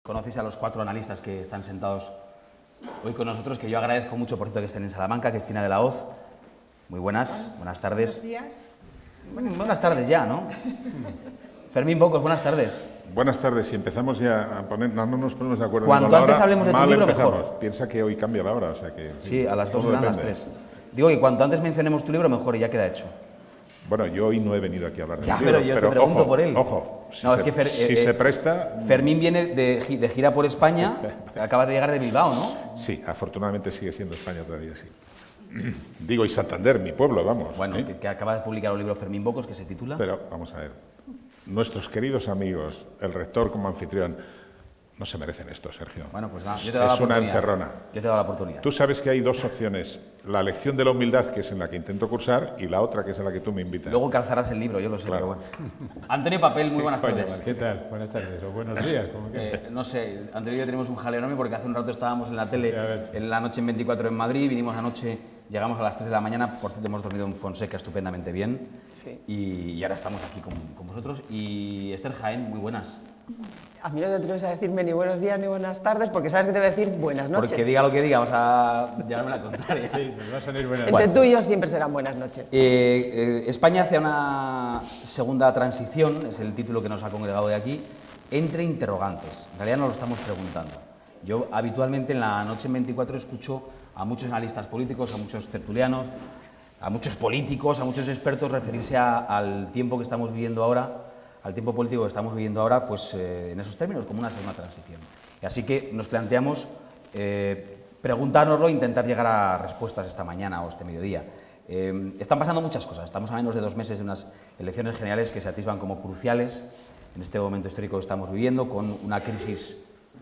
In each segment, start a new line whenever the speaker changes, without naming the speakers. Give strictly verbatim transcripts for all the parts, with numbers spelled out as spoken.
Conocéis a los cuatro analistas que están sentados hoy con nosotros, que yo agradezco mucho, por cierto, que estén en Salamanca. Cristina de la Hoz, muy buenas, buenas tardes.
Buenos días.
Buenas, buenas tardes ya, ¿no? Fermín Bocos, buenas tardes.
Buenas tardes, si empezamos ya a poner, no, no nos ponemos de acuerdo.
Cuanto
con la
antes
hora,
hablemos de tu
mal
libro,
empezamos.
mejor.
Piensa que hoy cambia la hora, o sea que...
Sí, a las dos
todo
serán las
depende.
tres. Digo que cuanto antes mencionemos tu libro, mejor, y ya queda hecho.
Bueno, yo hoy no he venido aquí a hablar de
Ya,
mi
pero
libro,
yo te pregunto
ojo,
por él.
Ojo, si,
No,
se,
es que Fer-
si
eh,
se
eh,
presta...
Fermín viene de, gi- de gira por España, acaba de llegar de Bilbao, ¿no?
Sí, afortunadamente sigue siendo España todavía, sí. Digo, y Santander, mi pueblo, vamos.
Bueno,
¿eh?
que, que acaba de publicar un libro Fermín Bocos que se titula...
Pero, vamos a ver, nuestros queridos amigos, el rector como anfitrión, no se merecen esto, Sergio.
Bueno, pues nada, yo te doy la
es una
oportunidad.
encerrona.
Yo te doy la oportunidad.
Tú sabes que hay dos opciones, la lección de la humildad, que es en la que intento cursar, y la otra, que es en la que tú me invitas.
Luego calzarás el libro, yo lo sé,
Claro.
pero bueno. Antonio Papel, muy buenas
Coño,
tardes.
¿Qué tal? Buenas tardes o buenos días, como quieras.
Eh, no sé, Antonio y yo tenemos un jaleo enorme porque hace un rato estábamos en la tele,
A ver.
en la noche en veinticuatro en Madrid, vinimos anoche, llegamos a las tres de la mañana, por cierto hemos dormido en Fonseca estupendamente bien,
Sí.
y, y ahora estamos aquí con, con vosotros. Y Esther Jaén, muy buenas.
A mí no te atreves a decirme ni buenos días ni buenas tardes porque sabes que te voy a decir buenas noches.
Porque diga lo que diga, vas a llevarme la contraria.
Sí, nos va a salir buenas
Entre
noches.
tú y yo siempre serán buenas noches.
Eh, eh, España hacia una segunda transición, es el título que nos ha congregado de aquí, entre interrogantes. En realidad nos lo estamos preguntando. Yo habitualmente en la noche en veinticuatro escucho a muchos analistas políticos, a muchos tertulianos, a muchos políticos, a muchos expertos referirse a- al tiempo que estamos viviendo ahora, al tiempo político que estamos viviendo ahora, pues eh, en esos términos, como una segunda transición. Y así que nos planteamos eh, preguntárnoslo e intentar llegar a respuestas esta mañana o este mediodía. Eh, están pasando muchas cosas. Estamos a menos de dos meses de unas elecciones generales que se atisban como cruciales en este momento histórico que estamos viviendo, con una crisis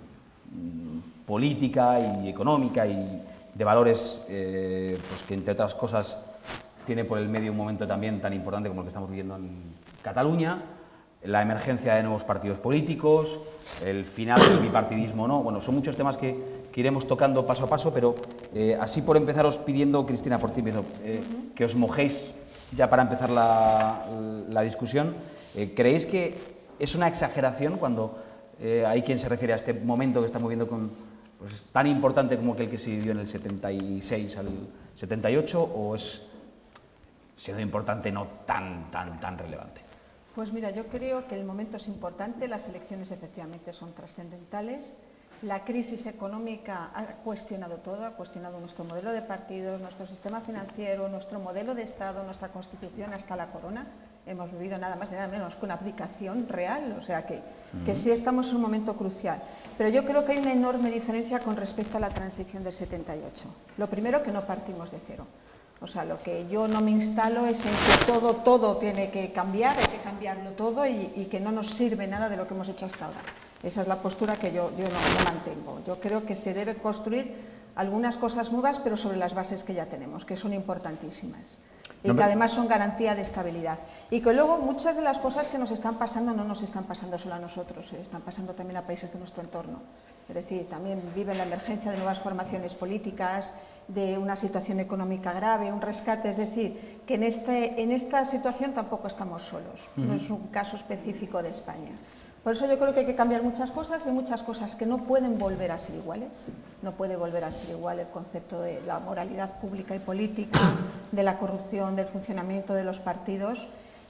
mm, política y económica y de valores eh, pues que, entre otras cosas, tiene por el medio un momento también tan importante como el que estamos viviendo en Cataluña, la emergencia de nuevos partidos políticos, el final del bipartidismo, ¿no? Bueno, son muchos temas que, que iremos tocando paso a paso, pero eh, así por empezaros pidiendo, Cristina, por ti empiezo, eh, que os mojéis ya para empezar la, la discusión. Eh, ¿Creéis que es una exageración cuando eh, hay quien se refiere a este momento que estamos viviendo con, pues, tan importante como aquel que se vivió en el setenta y seis al setenta y ocho, o es, siendo importante, no tan, tan, tan relevante?
Pues mira, yo creo que el momento es importante, las elecciones efectivamente son trascendentales, la crisis económica ha cuestionado todo, ha cuestionado nuestro modelo de partidos, nuestro sistema financiero, nuestro modelo de Estado, nuestra Constitución, hasta la corona. Hemos vivido nada más ni nada menos que una abdicación real, o sea que, que sí estamos en un momento crucial. Pero yo creo que hay una enorme diferencia con respecto a la transición del setenta y ocho. Lo primero, que no partimos de cero. O sea, lo que yo no me instalo es en que todo, todo tiene que cambiar, hay que cambiarlo todo y, y que no nos sirve nada de lo que hemos hecho hasta ahora. Esa es la postura que yo, yo no, no mantengo. Yo creo que se debe construir algunas cosas nuevas, pero sobre las bases que ya tenemos, que son importantísimas. Y
No,
que
pero-
además son garantía de estabilidad. Y que luego muchas de las cosas que nos están pasando no nos están pasando solo a nosotros, eh, están pasando también a países de nuestro entorno. Es decir, también viven la emergencia de nuevas formaciones políticas, de una situación económica grave, un rescate. Es decir, que en, este, en esta situación tampoco estamos solos, no es un caso específico de España. Por eso yo creo que hay que cambiar muchas cosas, y muchas cosas que no pueden volver a ser iguales. No puede volver a ser igual el concepto de la moralidad pública y política, de la corrupción, del funcionamiento de los partidos,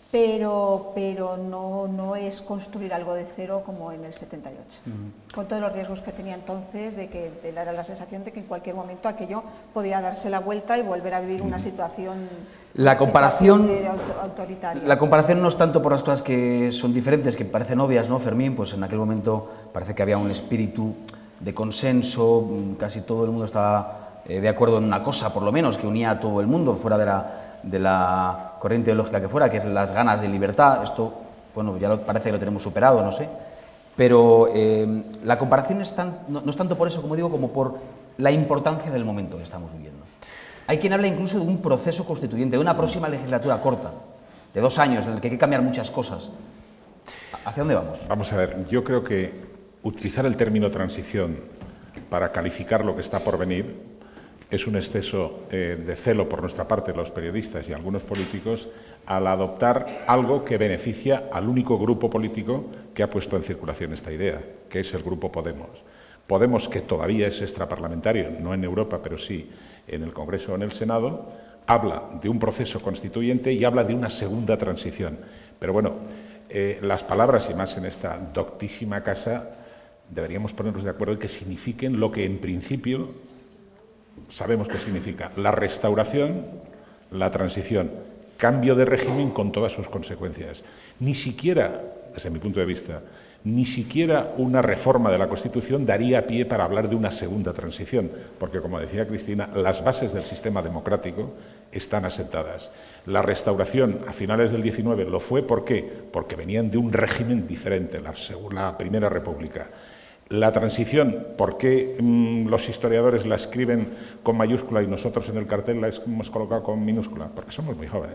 pero, pero no, no es construir algo de cero como en el setenta y ocho, con todos los riesgos que tenía entonces, de que de dar la sensación de que en cualquier momento aquello podía darse la vuelta y volver a vivir una situación,
La
una
comparación-
situación de auto- autoritaria.
La comparación no es tanto por las cosas que son diferentes, que parecen obvias, ¿no, Fermín? Pues en aquel momento parece que había un espíritu de consenso, mm, casi todo el mundo estaba eh, de acuerdo en una cosa, por lo menos, que unía a todo el mundo, fuera de la, de la corriente ideológica que fuera, que es las ganas de libertad. Esto, bueno, ya lo, parece que lo tenemos superado, no sé. Pero eh, la comparación es tan- no, no es tanto por eso, como digo, como por la importancia del momento que estamos viviendo. Hay quien habla incluso de un proceso constituyente, de una próxima legislatura corta, de dos años, en el que hay que cambiar muchas cosas. ¿Hacia dónde vamos?
Vamos a ver, yo creo que utilizar el término transición para calificar lo que está por venir es un exceso eh, de celo por nuestra parte, los periodistas y algunos políticos, al adoptar algo que beneficia al único grupo político que ha puesto en circulación esta idea, que es el Grupo Podemos. Podemos, que todavía es extraparlamentario, no en Europa, pero sí en el Congreso o en el Senado, habla de un proceso constituyente y habla de una segunda transición. Pero bueno, eh, las palabras, y más en esta doctísima casa, deberíamos ponernos de acuerdo en que signifiquen lo que en principio sabemos que significa: la restauración, la transición, cambio de régimen con todas sus consecuencias. Ni siquiera, desde mi punto de vista, ni siquiera una reforma de la Constitución daría pie para hablar de una segunda transición, porque, como decía Cristina, las bases del sistema democrático están asentadas. La restauración a finales del diecinueve lo fue, ¿por qué? Porque venían de un régimen diferente, la, la Primera República. La transición, ¿por qué mmm, los historiadores la escriben con mayúscula y nosotros en el cartel la hemos colocado con minúscula? Porque somos muy jóvenes.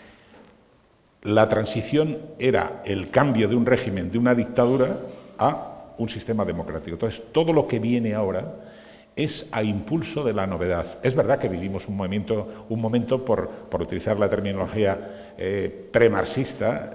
La transición era el cambio de un régimen, de una dictadura, a un sistema democrático. Entonces, todo lo que viene ahora es a impulso de la novedad. Es verdad que vivimos un momento, un momento por, por utilizar la terminología eh, premarxista,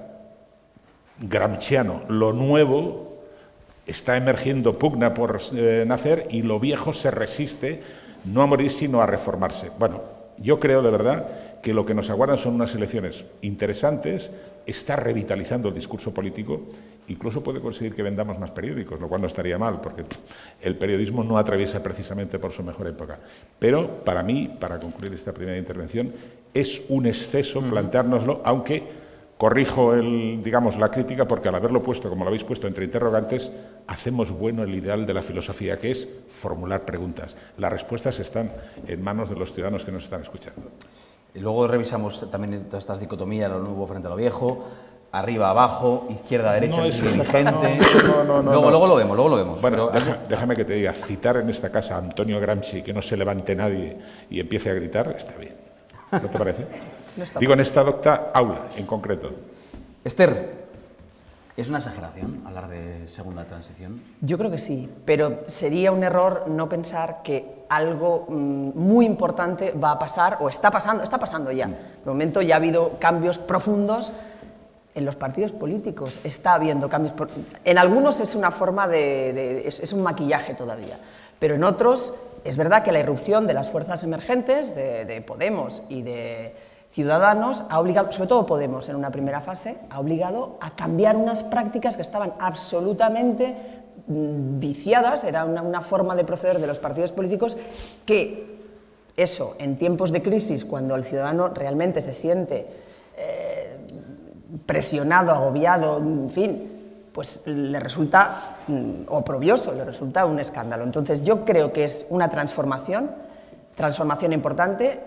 gramsciano. Lo nuevo está emergiendo, pugna por eh, nacer, y lo viejo se resiste no a morir, sino a reformarse. Bueno, yo creo de verdad que lo que nos aguardan son unas elecciones interesantes, está revitalizando el discurso político, incluso puede conseguir que vendamos más periódicos, lo cual no estaría mal, porque el periodismo no atraviesa precisamente por su mejor época. Pero para mí, para concluir esta primera intervención, es un exceso planteárnoslo, aunque corrijo el, digamos, la crítica, porque al haberlo puesto, como lo habéis puesto, entre interrogantes, hacemos bueno el ideal de la filosofía, que es formular preguntas. Las respuestas están en manos de los ciudadanos que nos están escuchando.
Y luego revisamos también todas estas dicotomías, lo nuevo frente a lo viejo, arriba, abajo, izquierda, derecha,
No
es
es
inteligente.
No, no, no,
luego,
no.
luego lo vemos, luego lo vemos.
Bueno,
pero...
deja, déjame que te diga, citar en esta casa a Antonio Gramsci, que no se levante nadie y empiece a gritar, está bien. ¿No te parece?
No está
Digo, en esta docta aula, en concreto.
Esther, ¿es una exageración hablar de segunda transición?
Yo creo que sí, pero sería un error no pensar que algo mmm, muy importante va a pasar, o está pasando, está pasando ya. De momento ya ha habido cambios profundos en los partidos políticos, está habiendo cambios. Por... En algunos es una forma de... de es, es un maquillaje todavía, pero en otros es verdad que la irrupción de las fuerzas emergentes, de, de Podemos y de Ciudadanos, ha obligado, sobre todo Podemos en una primera fase, ha obligado a cambiar unas prácticas que estaban absolutamente mmm, viciadas, era una, una forma de proceder de los partidos políticos que, eso, en tiempos de crisis, cuando el ciudadano realmente se siente eh, presionado, agobiado, en fin, pues le resulta mmm, oprobioso, le resulta un escándalo. Entonces yo creo que es una transformación, transformación importante.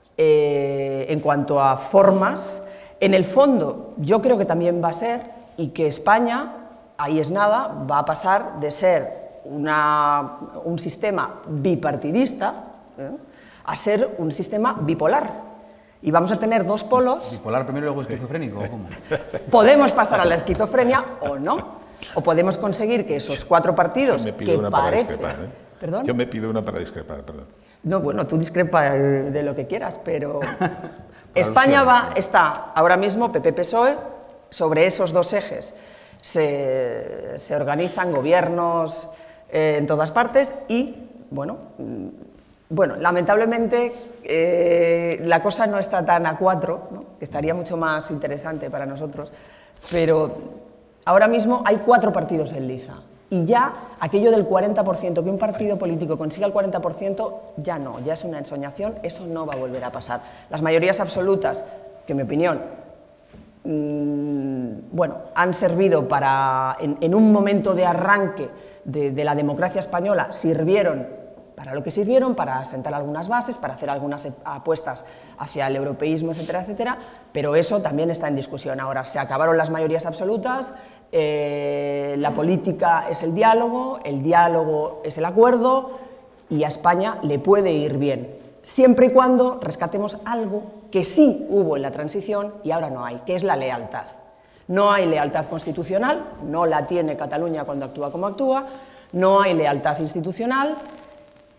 Eh, en cuanto a formas, en el fondo yo creo que también va a ser, y que España, ahí es nada, va a pasar de ser una, un sistema bipartidista ¿eh? a ser un sistema bipolar. Y vamos a tener dos polos.
¿Bipolar primero y luego esquizofrénico? ¿Cómo?
Podemos pasar a la esquizofrenia o no. O podemos conseguir que esos cuatro partidos
Yo me pido
que
una para
parecen...
discrepar, ¿eh?
¿Perdón?
Yo me pido una para discrepar, perdón.
No, bueno, tú discrepa de lo que quieras, pero España va, está ahora mismo, P P P S O E, sobre esos dos ejes se, se organizan gobiernos eh, en todas partes y, bueno, bueno lamentablemente eh, la cosa no está tan a cuatro, ¿no? Que estaría mucho más interesante para nosotros, pero ahora mismo hay cuatro partidos en liza. Y ya aquello del cuarenta por ciento, que un partido político consiga el cuarenta por ciento, ya no, ya es una ensoñación, eso no va a volver a pasar. Las mayorías absolutas, que en mi opinión, mmm, bueno, han servido para, en, en un momento de arranque de, de la democracia española, sirvieron para lo que sirvieron, para sentar algunas bases, para hacer algunas apuestas hacia el europeísmo, etcétera, etcétera, pero eso también está en discusión ahora. Se acabaron las mayorías absolutas. Eh, la política es el diálogo, el diálogo es el acuerdo y a España le puede ir bien, siempre y cuando rescatemos algo que sí hubo en la transición y ahora no hay, que es la lealtad. No hay lealtad constitucional, no la tiene Cataluña cuando actúa como actúa, no hay lealtad institucional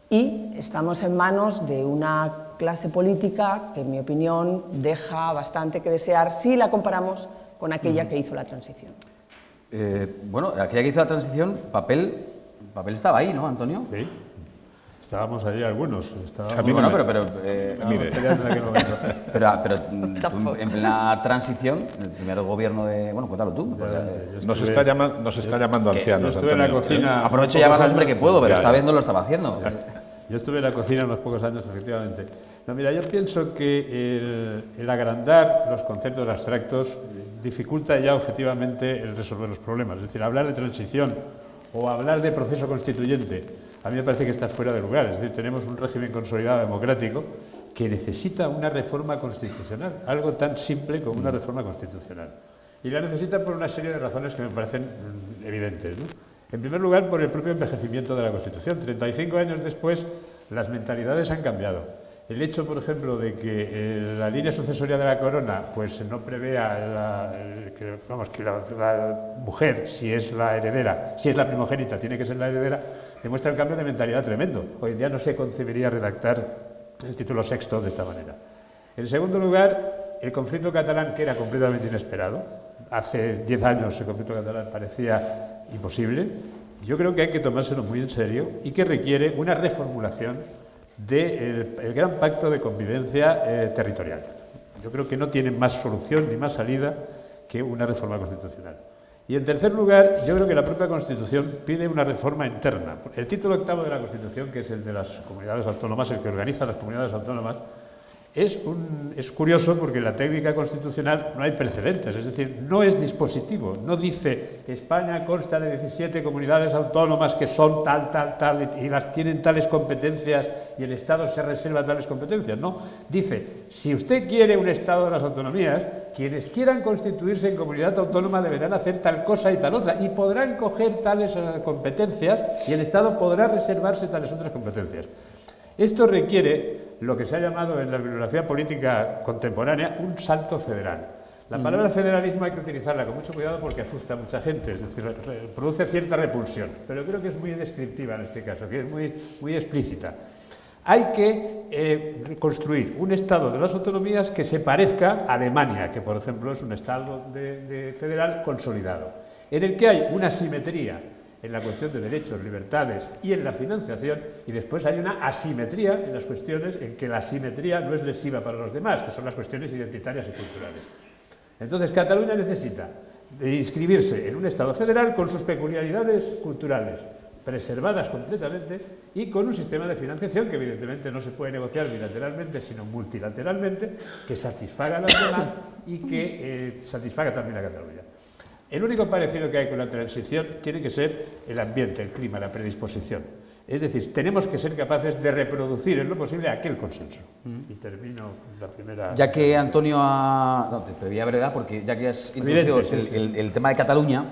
y estamos en manos de una clase política que, en mi opinión, deja bastante que desear si la comparamos con aquella que hizo la transición.
Eh, bueno, aquella que hizo la transición, papel, papel estaba ahí, ¿no, Antonio?
Sí. Estábamos allí algunos. Estábamos...
A mí
Bueno,
me-
pero, pero, eh,
No,
Mire.
ya en aquel momento.
pero, pero tú,
Tampoco.
en la transición, el primer gobierno de... Bueno, cuéntalo tú. porque,
Adelante,
eh,
yo
Nos
estuve-
está, llama- nos está llamando
Yo
ancianos,
estuve en la
Antonio, ¿eh?
cocina.
aprovecho
unos
ya más
pocos
siempre que
años.
puedo, pero
Ya,
esta
ya.
vez no lo estaba haciendo.
Yo estuve en la cocina unos pocos años, efectivamente. No, mira, yo pienso que el, el agrandar los conceptos abstractos dificulta ya objetivamente el resolver los problemas. Es decir, hablar de transición o hablar de proceso constituyente, a mí me parece que está fuera de lugar. Es decir, tenemos un régimen consolidado democrático que necesita una reforma constitucional, algo tan simple como una reforma constitucional. Y la necesita por una serie de razones que me parecen mm, evidentes, ¿no? En primer lugar, por el propio envejecimiento de la Constitución. treinta y cinco años después, las mentalidades han cambiado. El hecho, por ejemplo, de que eh, la línea sucesoria de la corona pues, no prevea la, el- que, vamos, que la, la mujer, si es la heredera, si es la primogénita, tiene que ser la heredera, demuestra un cambio de mentalidad tremendo. Hoy en día no se concebiría redactar el título sexto de esta manera. En segundo lugar, el conflicto catalán, que era completamente inesperado. Hace diez años el conflicto catalán parecía imposible. Yo creo que hay que tomárselo muy en serio y que requiere una reformulación del el gran pacto de convivencia eh, territorial. Yo creo que no tiene más solución ni más salida que una reforma constitucional. Y en tercer lugar, yo creo que la propia Constitución pide una reforma interna. El título octavo de la Constitución, que es el de las comunidades autónomas, el que organiza las comunidades autónomas, es, un, es curioso porque en la técnica constitucional no hay precedentes, es decir, no es dispositivo, no dice España consta de diecisiete comunidades autónomas que son tal, tal, tal y las tienen tales competencias y el Estado se reserva tales competencias, no, dice, si usted quiere un Estado de las autonomías, quienes quieran constituirse en comunidad autónoma deberán hacer tal cosa y tal otra y podrán coger tales eh, competencias y el Estado podrá reservarse tales otras competencias. Esto requiere lo que se ha llamado en la bibliografía política contemporánea un salto federal. La palabra federalismo hay que utilizarla con mucho cuidado porque asusta a mucha gente, es decir, re- produce cierta repulsión, pero creo que es muy descriptiva en este caso, que es muy, muy explícita. Hay que eh, construir un Estado de las autonomías que se parezca a Alemania, que por ejemplo es un Estado de, de federal consolidado, en el que hay una simetría en la cuestión de derechos, libertades y en la financiación, y después hay una asimetría en las cuestiones en que la asimetría no es lesiva para los demás, que son las cuestiones identitarias y culturales. Entonces, Cataluña necesita de inscribirse en un Estado federal con sus peculiaridades culturales, preservadas completamente, y con un sistema de financiación que evidentemente no se puede negociar bilateralmente, sino multilateralmente, que satisfaga a las demás y que eh, satisfaga también a Cataluña. El único parecido que hay con la transición tiene que ser el ambiente, el clima, la predisposición. Es decir, tenemos que ser capaces de reproducir en lo posible aquel consenso. Y termino la primera...
Ya que Antonio ha... No, te pedía brevedad porque ya que has introducido
Evidente, sí,
el,
sí.
el- el tema de Cataluña,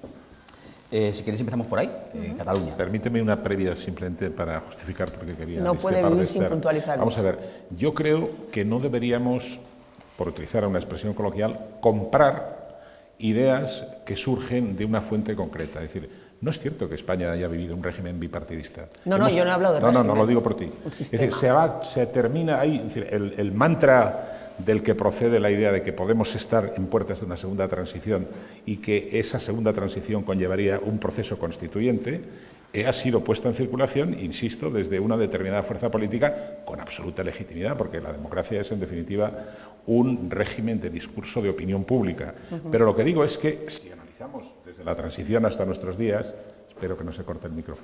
eh, si queréis empezamos por ahí, eh, Cataluña.
Permíteme una previa simplemente para justificar porque quería
No puede
discrepar de
vivir sin
Esther.
puntualizarlo.
Vamos a ver, yo creo que no deberíamos, por utilizar una expresión coloquial, comprar ideas que surgen de una fuente concreta. Es decir, no es cierto que España haya vivido un régimen bipartidista.
No, no, yo no he hablado de
No, no, no
régimen.
lo digo por ti.
Un
Es
sistema.
decir, se, va, se termina ahí, es decir, el, el mantra del que procede la idea de que podemos estar en puertas de una segunda transición y que esa segunda transición conllevaría un proceso constituyente, eh, ha sido puesto en circulación, insisto, desde una determinada fuerza política con absoluta legitimidad, porque la democracia es, en definitiva, un régimen de discurso de opinión pública. Pero lo que digo es que, si analizamos desde la transición hasta nuestros días, espero que no se corte el micrófono,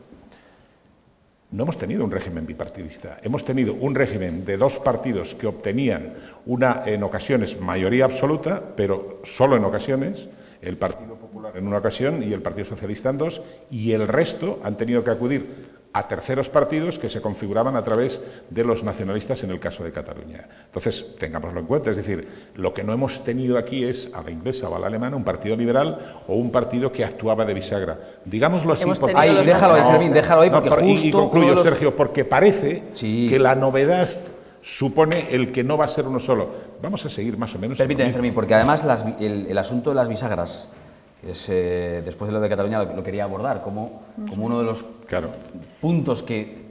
no hemos tenido un régimen bipartidista, hemos tenido un régimen de dos partidos que obtenían una, en ocasiones, mayoría absoluta, pero solo en ocasiones, el Partido Popular en una ocasión y el Partido Socialista en dos, y el resto han tenido que acudir a terceros partidos que se configuraban a través de los nacionalistas en el caso de Cataluña. Entonces, tengámoslo en cuenta, es decir, lo que no hemos tenido aquí es, a la inglesa o a la alemana, un partido liberal o un partido que actuaba de bisagra. Digámoslo así,
Hemos
porque...
tenido
Ahí,
los
déjalo ahí,
nacionalistas.
Fermín, déjalo ahí,
No,
porque
pero- y-
justo
y concluyo,
uno de los-
Sergio, porque parece
Sí.
que la novedad supone el que no va a ser uno solo. Vamos a seguir más o menos... en lo
Permíteme,
mismo.
Fermín, porque además las vi- el, el asunto de las bisagras, que es, eh, después de lo de Cataluña lo, lo quería abordar como, como uno de los
Claro.
puntos que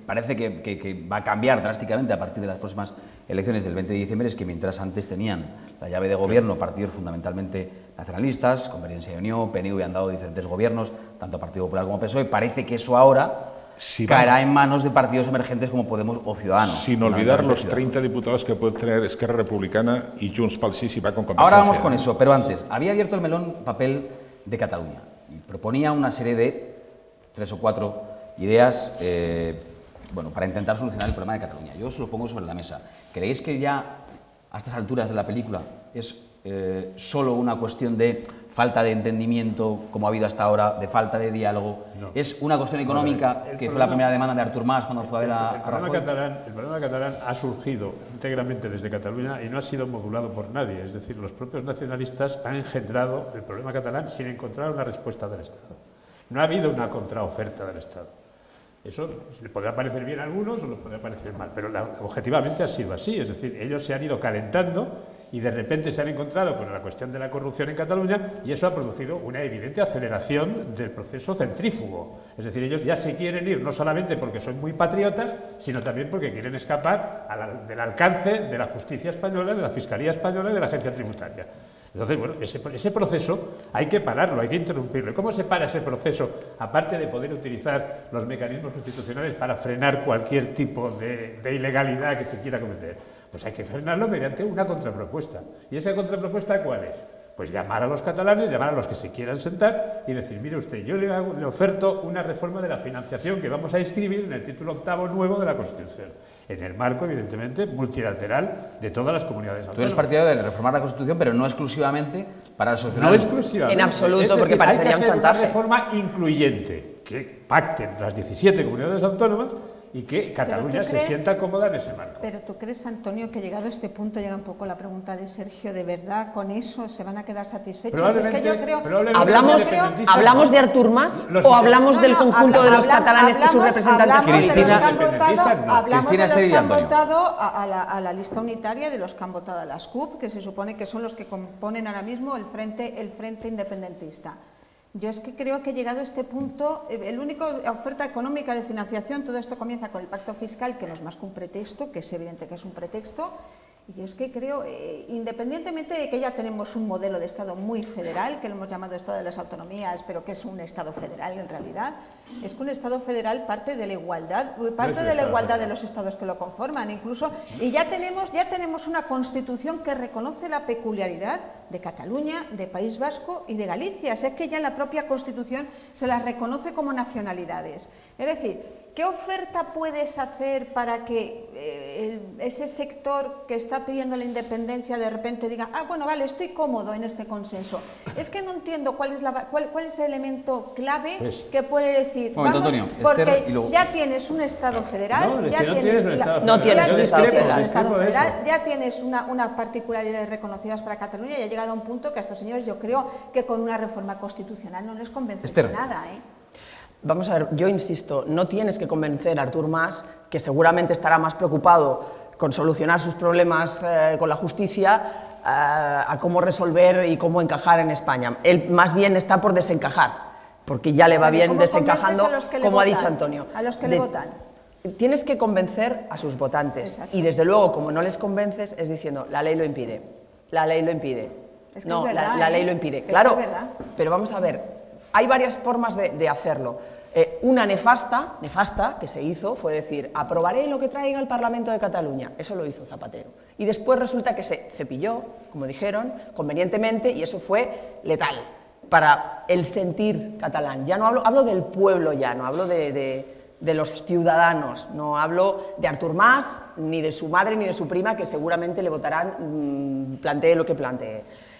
parece que, que, que va a cambiar drásticamente a partir de las próximas elecciones del veinte de diciembre es que mientras antes tenían la llave de gobierno partidos fundamentalmente nacionalistas, Convergencia y Unión, P N V han dado diferentes gobiernos, tanto Partido Popular como P S O E, parece que eso ahora si caerá va, en manos de partidos emergentes como Podemos o Ciudadanos.
Sin olvidar los treinta diputados que puede tener Esquerra Republicana y Junts pel Sí si va con competencia.
Ahora vamos con eso, pero antes, había abierto el melón papel de Cataluña y proponía una serie de tres o cuatro ideas eh, bueno, para intentar solucionar el problema de Cataluña. Yo os lo pongo sobre la mesa. ¿Creéis que ya a estas alturas de la película es eh, solo una cuestión de falta de entendimiento, como ha habido hasta ahora, de falta de diálogo? No. ¿Es una cuestión económica, no, que problema, fue la primera demanda de Artur Mas cuando fue a ver a,
el, el
a Rajoy?
Catalán, el problema catalán ha surgido íntegramente desde Cataluña y no ha sido modulado por nadie. Es decir, los propios nacionalistas han engendrado el problema catalán sin encontrar una respuesta del Estado. No ha habido una contraoferta del Estado. Eso le podrá parecer bien a algunos o les podrá parecer mal, pero la, objetivamente ha sido así. Es decir, ellos se han ido calentando y de repente se han encontrado con la cuestión de la corrupción en Cataluña y eso ha producido una evidente aceleración del proceso centrífugo. Es decir, ellos ya se quieren ir no solamente porque son muy patriotas, sino también porque quieren escapar a la, del alcance de la justicia española, de la Fiscalía española y de la agencia tributaria. Entonces, bueno, ese, ese proceso hay que pararlo, hay que interrumpirlo. ¿Cómo se para ese proceso? Aparte de poder utilizar los mecanismos constitucionales para frenar cualquier tipo de, de ilegalidad que se quiera cometer, pues hay que frenarlo mediante una contrapropuesta. ¿Y esa contrapropuesta cuál es? Pues llamar a los catalanes, llamar a los que se quieran sentar y decir, mire usted, yo le, hago, le oferto una reforma de la financiación que vamos a inscribir en el título octavo nuevo de la Constitución, en el marco, evidentemente, multilateral de todas las comunidades autónomas.
Tú eres partidario de reformar la Constitución, pero no exclusivamente para solucionar...
No exclusivamente.
En absoluto,
es decir,
porque parecería un chantaje.
Hay que hacer una reforma incluyente, que pacten las diecisiete comunidades autónomas y que Cataluña se sienta cómoda en ese marco.
Pero ¿tú crees, Antonio, que llegado a este punto, ya era un poco la pregunta de Sergio, de verdad con eso se van a quedar satisfechos? Es que yo creo...
¿Hablamos, ¿hablamos de Artur Mas o hablamos no, del conjunto no, habla, de los catalanes hablamos, y sus representantes?
Hablamos
Cristina,
de los que han votado,
no.
hablamos
Cristina
de los que han
Antonio.
votado a, a, la, a la lista unitaria, de los que han votado a las C U P, que se supone que son los que componen ahora mismo el frente, el frente independentista. Yo es que creo que llegado a este punto, el único oferta económica de financiación, todo esto comienza con el pacto fiscal, que no es más que un pretexto, que es evidente que es un pretexto, y yo es que creo, eh, independientemente de que ya tenemos un modelo de Estado muy federal, que lo hemos llamado Estado de las Autonomías, pero que es un Estado federal en realidad, es que un Estado federal parte de la igualdad, parte de la igualdad de los Estados que lo conforman, incluso, y ya tenemos, ya tenemos una Constitución que reconoce la peculiaridad de Cataluña, de País Vasco y de Galicia. O sea, es que ya en la propia Constitución se las reconoce como nacionalidades. Es decir, ¿qué oferta puedes hacer para que eh, ese sector que está pidiendo la independencia de repente diga, ah, bueno, vale, estoy cómodo en este consenso? Es que no entiendo cuál es, la, cuál, cuál es el elemento clave pues, que puede decir,
momento,
vamos,
Antonio,
porque
Esther, y luego...
ya tienes un Estado federal,
no,
ya
no
tienes,
tienes
la,
no tienes un Estado federal,
un estado federal ya tienes una, una particularidades reconocidas para Cataluña y ha llegado a un punto que a estos señores yo creo que con una reforma constitucional no les convence
Esther.
de nada, ¿eh?
Vamos a ver, yo insisto, no tienes que convencer a Artur Mas, que seguramente estará más preocupado con solucionar sus problemas eh, con la justicia, eh, a cómo resolver y cómo encajar en España. Él más bien está por desencajar, porque ya le va
Vale,
bien desencajando, como
votan,
ha dicho Antonio.
A los que
de,
le votan.
Tienes que convencer a sus votantes.
Exacto.
Y desde luego, como no les convences, es diciendo, la ley lo impide, la ley lo impide.
Es que
no,
es verdad,
la, la ley
¿eh?
lo impide.
Es
Claro,
que es verdad.
pero vamos a ver, hay varias formas de, de hacerlo. Eh, una nefasta, nefasta que se hizo fue decir, aprobaré lo que traiga el Parlamento de Cataluña. Eso lo hizo Zapatero. Y después resulta que se cepilló, como dijeron, convenientemente, y eso fue letal para el sentir catalán. Ya no hablo, hablo del pueblo ya, no hablo de, de, de los ciudadanos, no hablo de Artur Mas, ni de su madre, ni de su prima, que seguramente le votarán, mmm, plantee lo que plantee.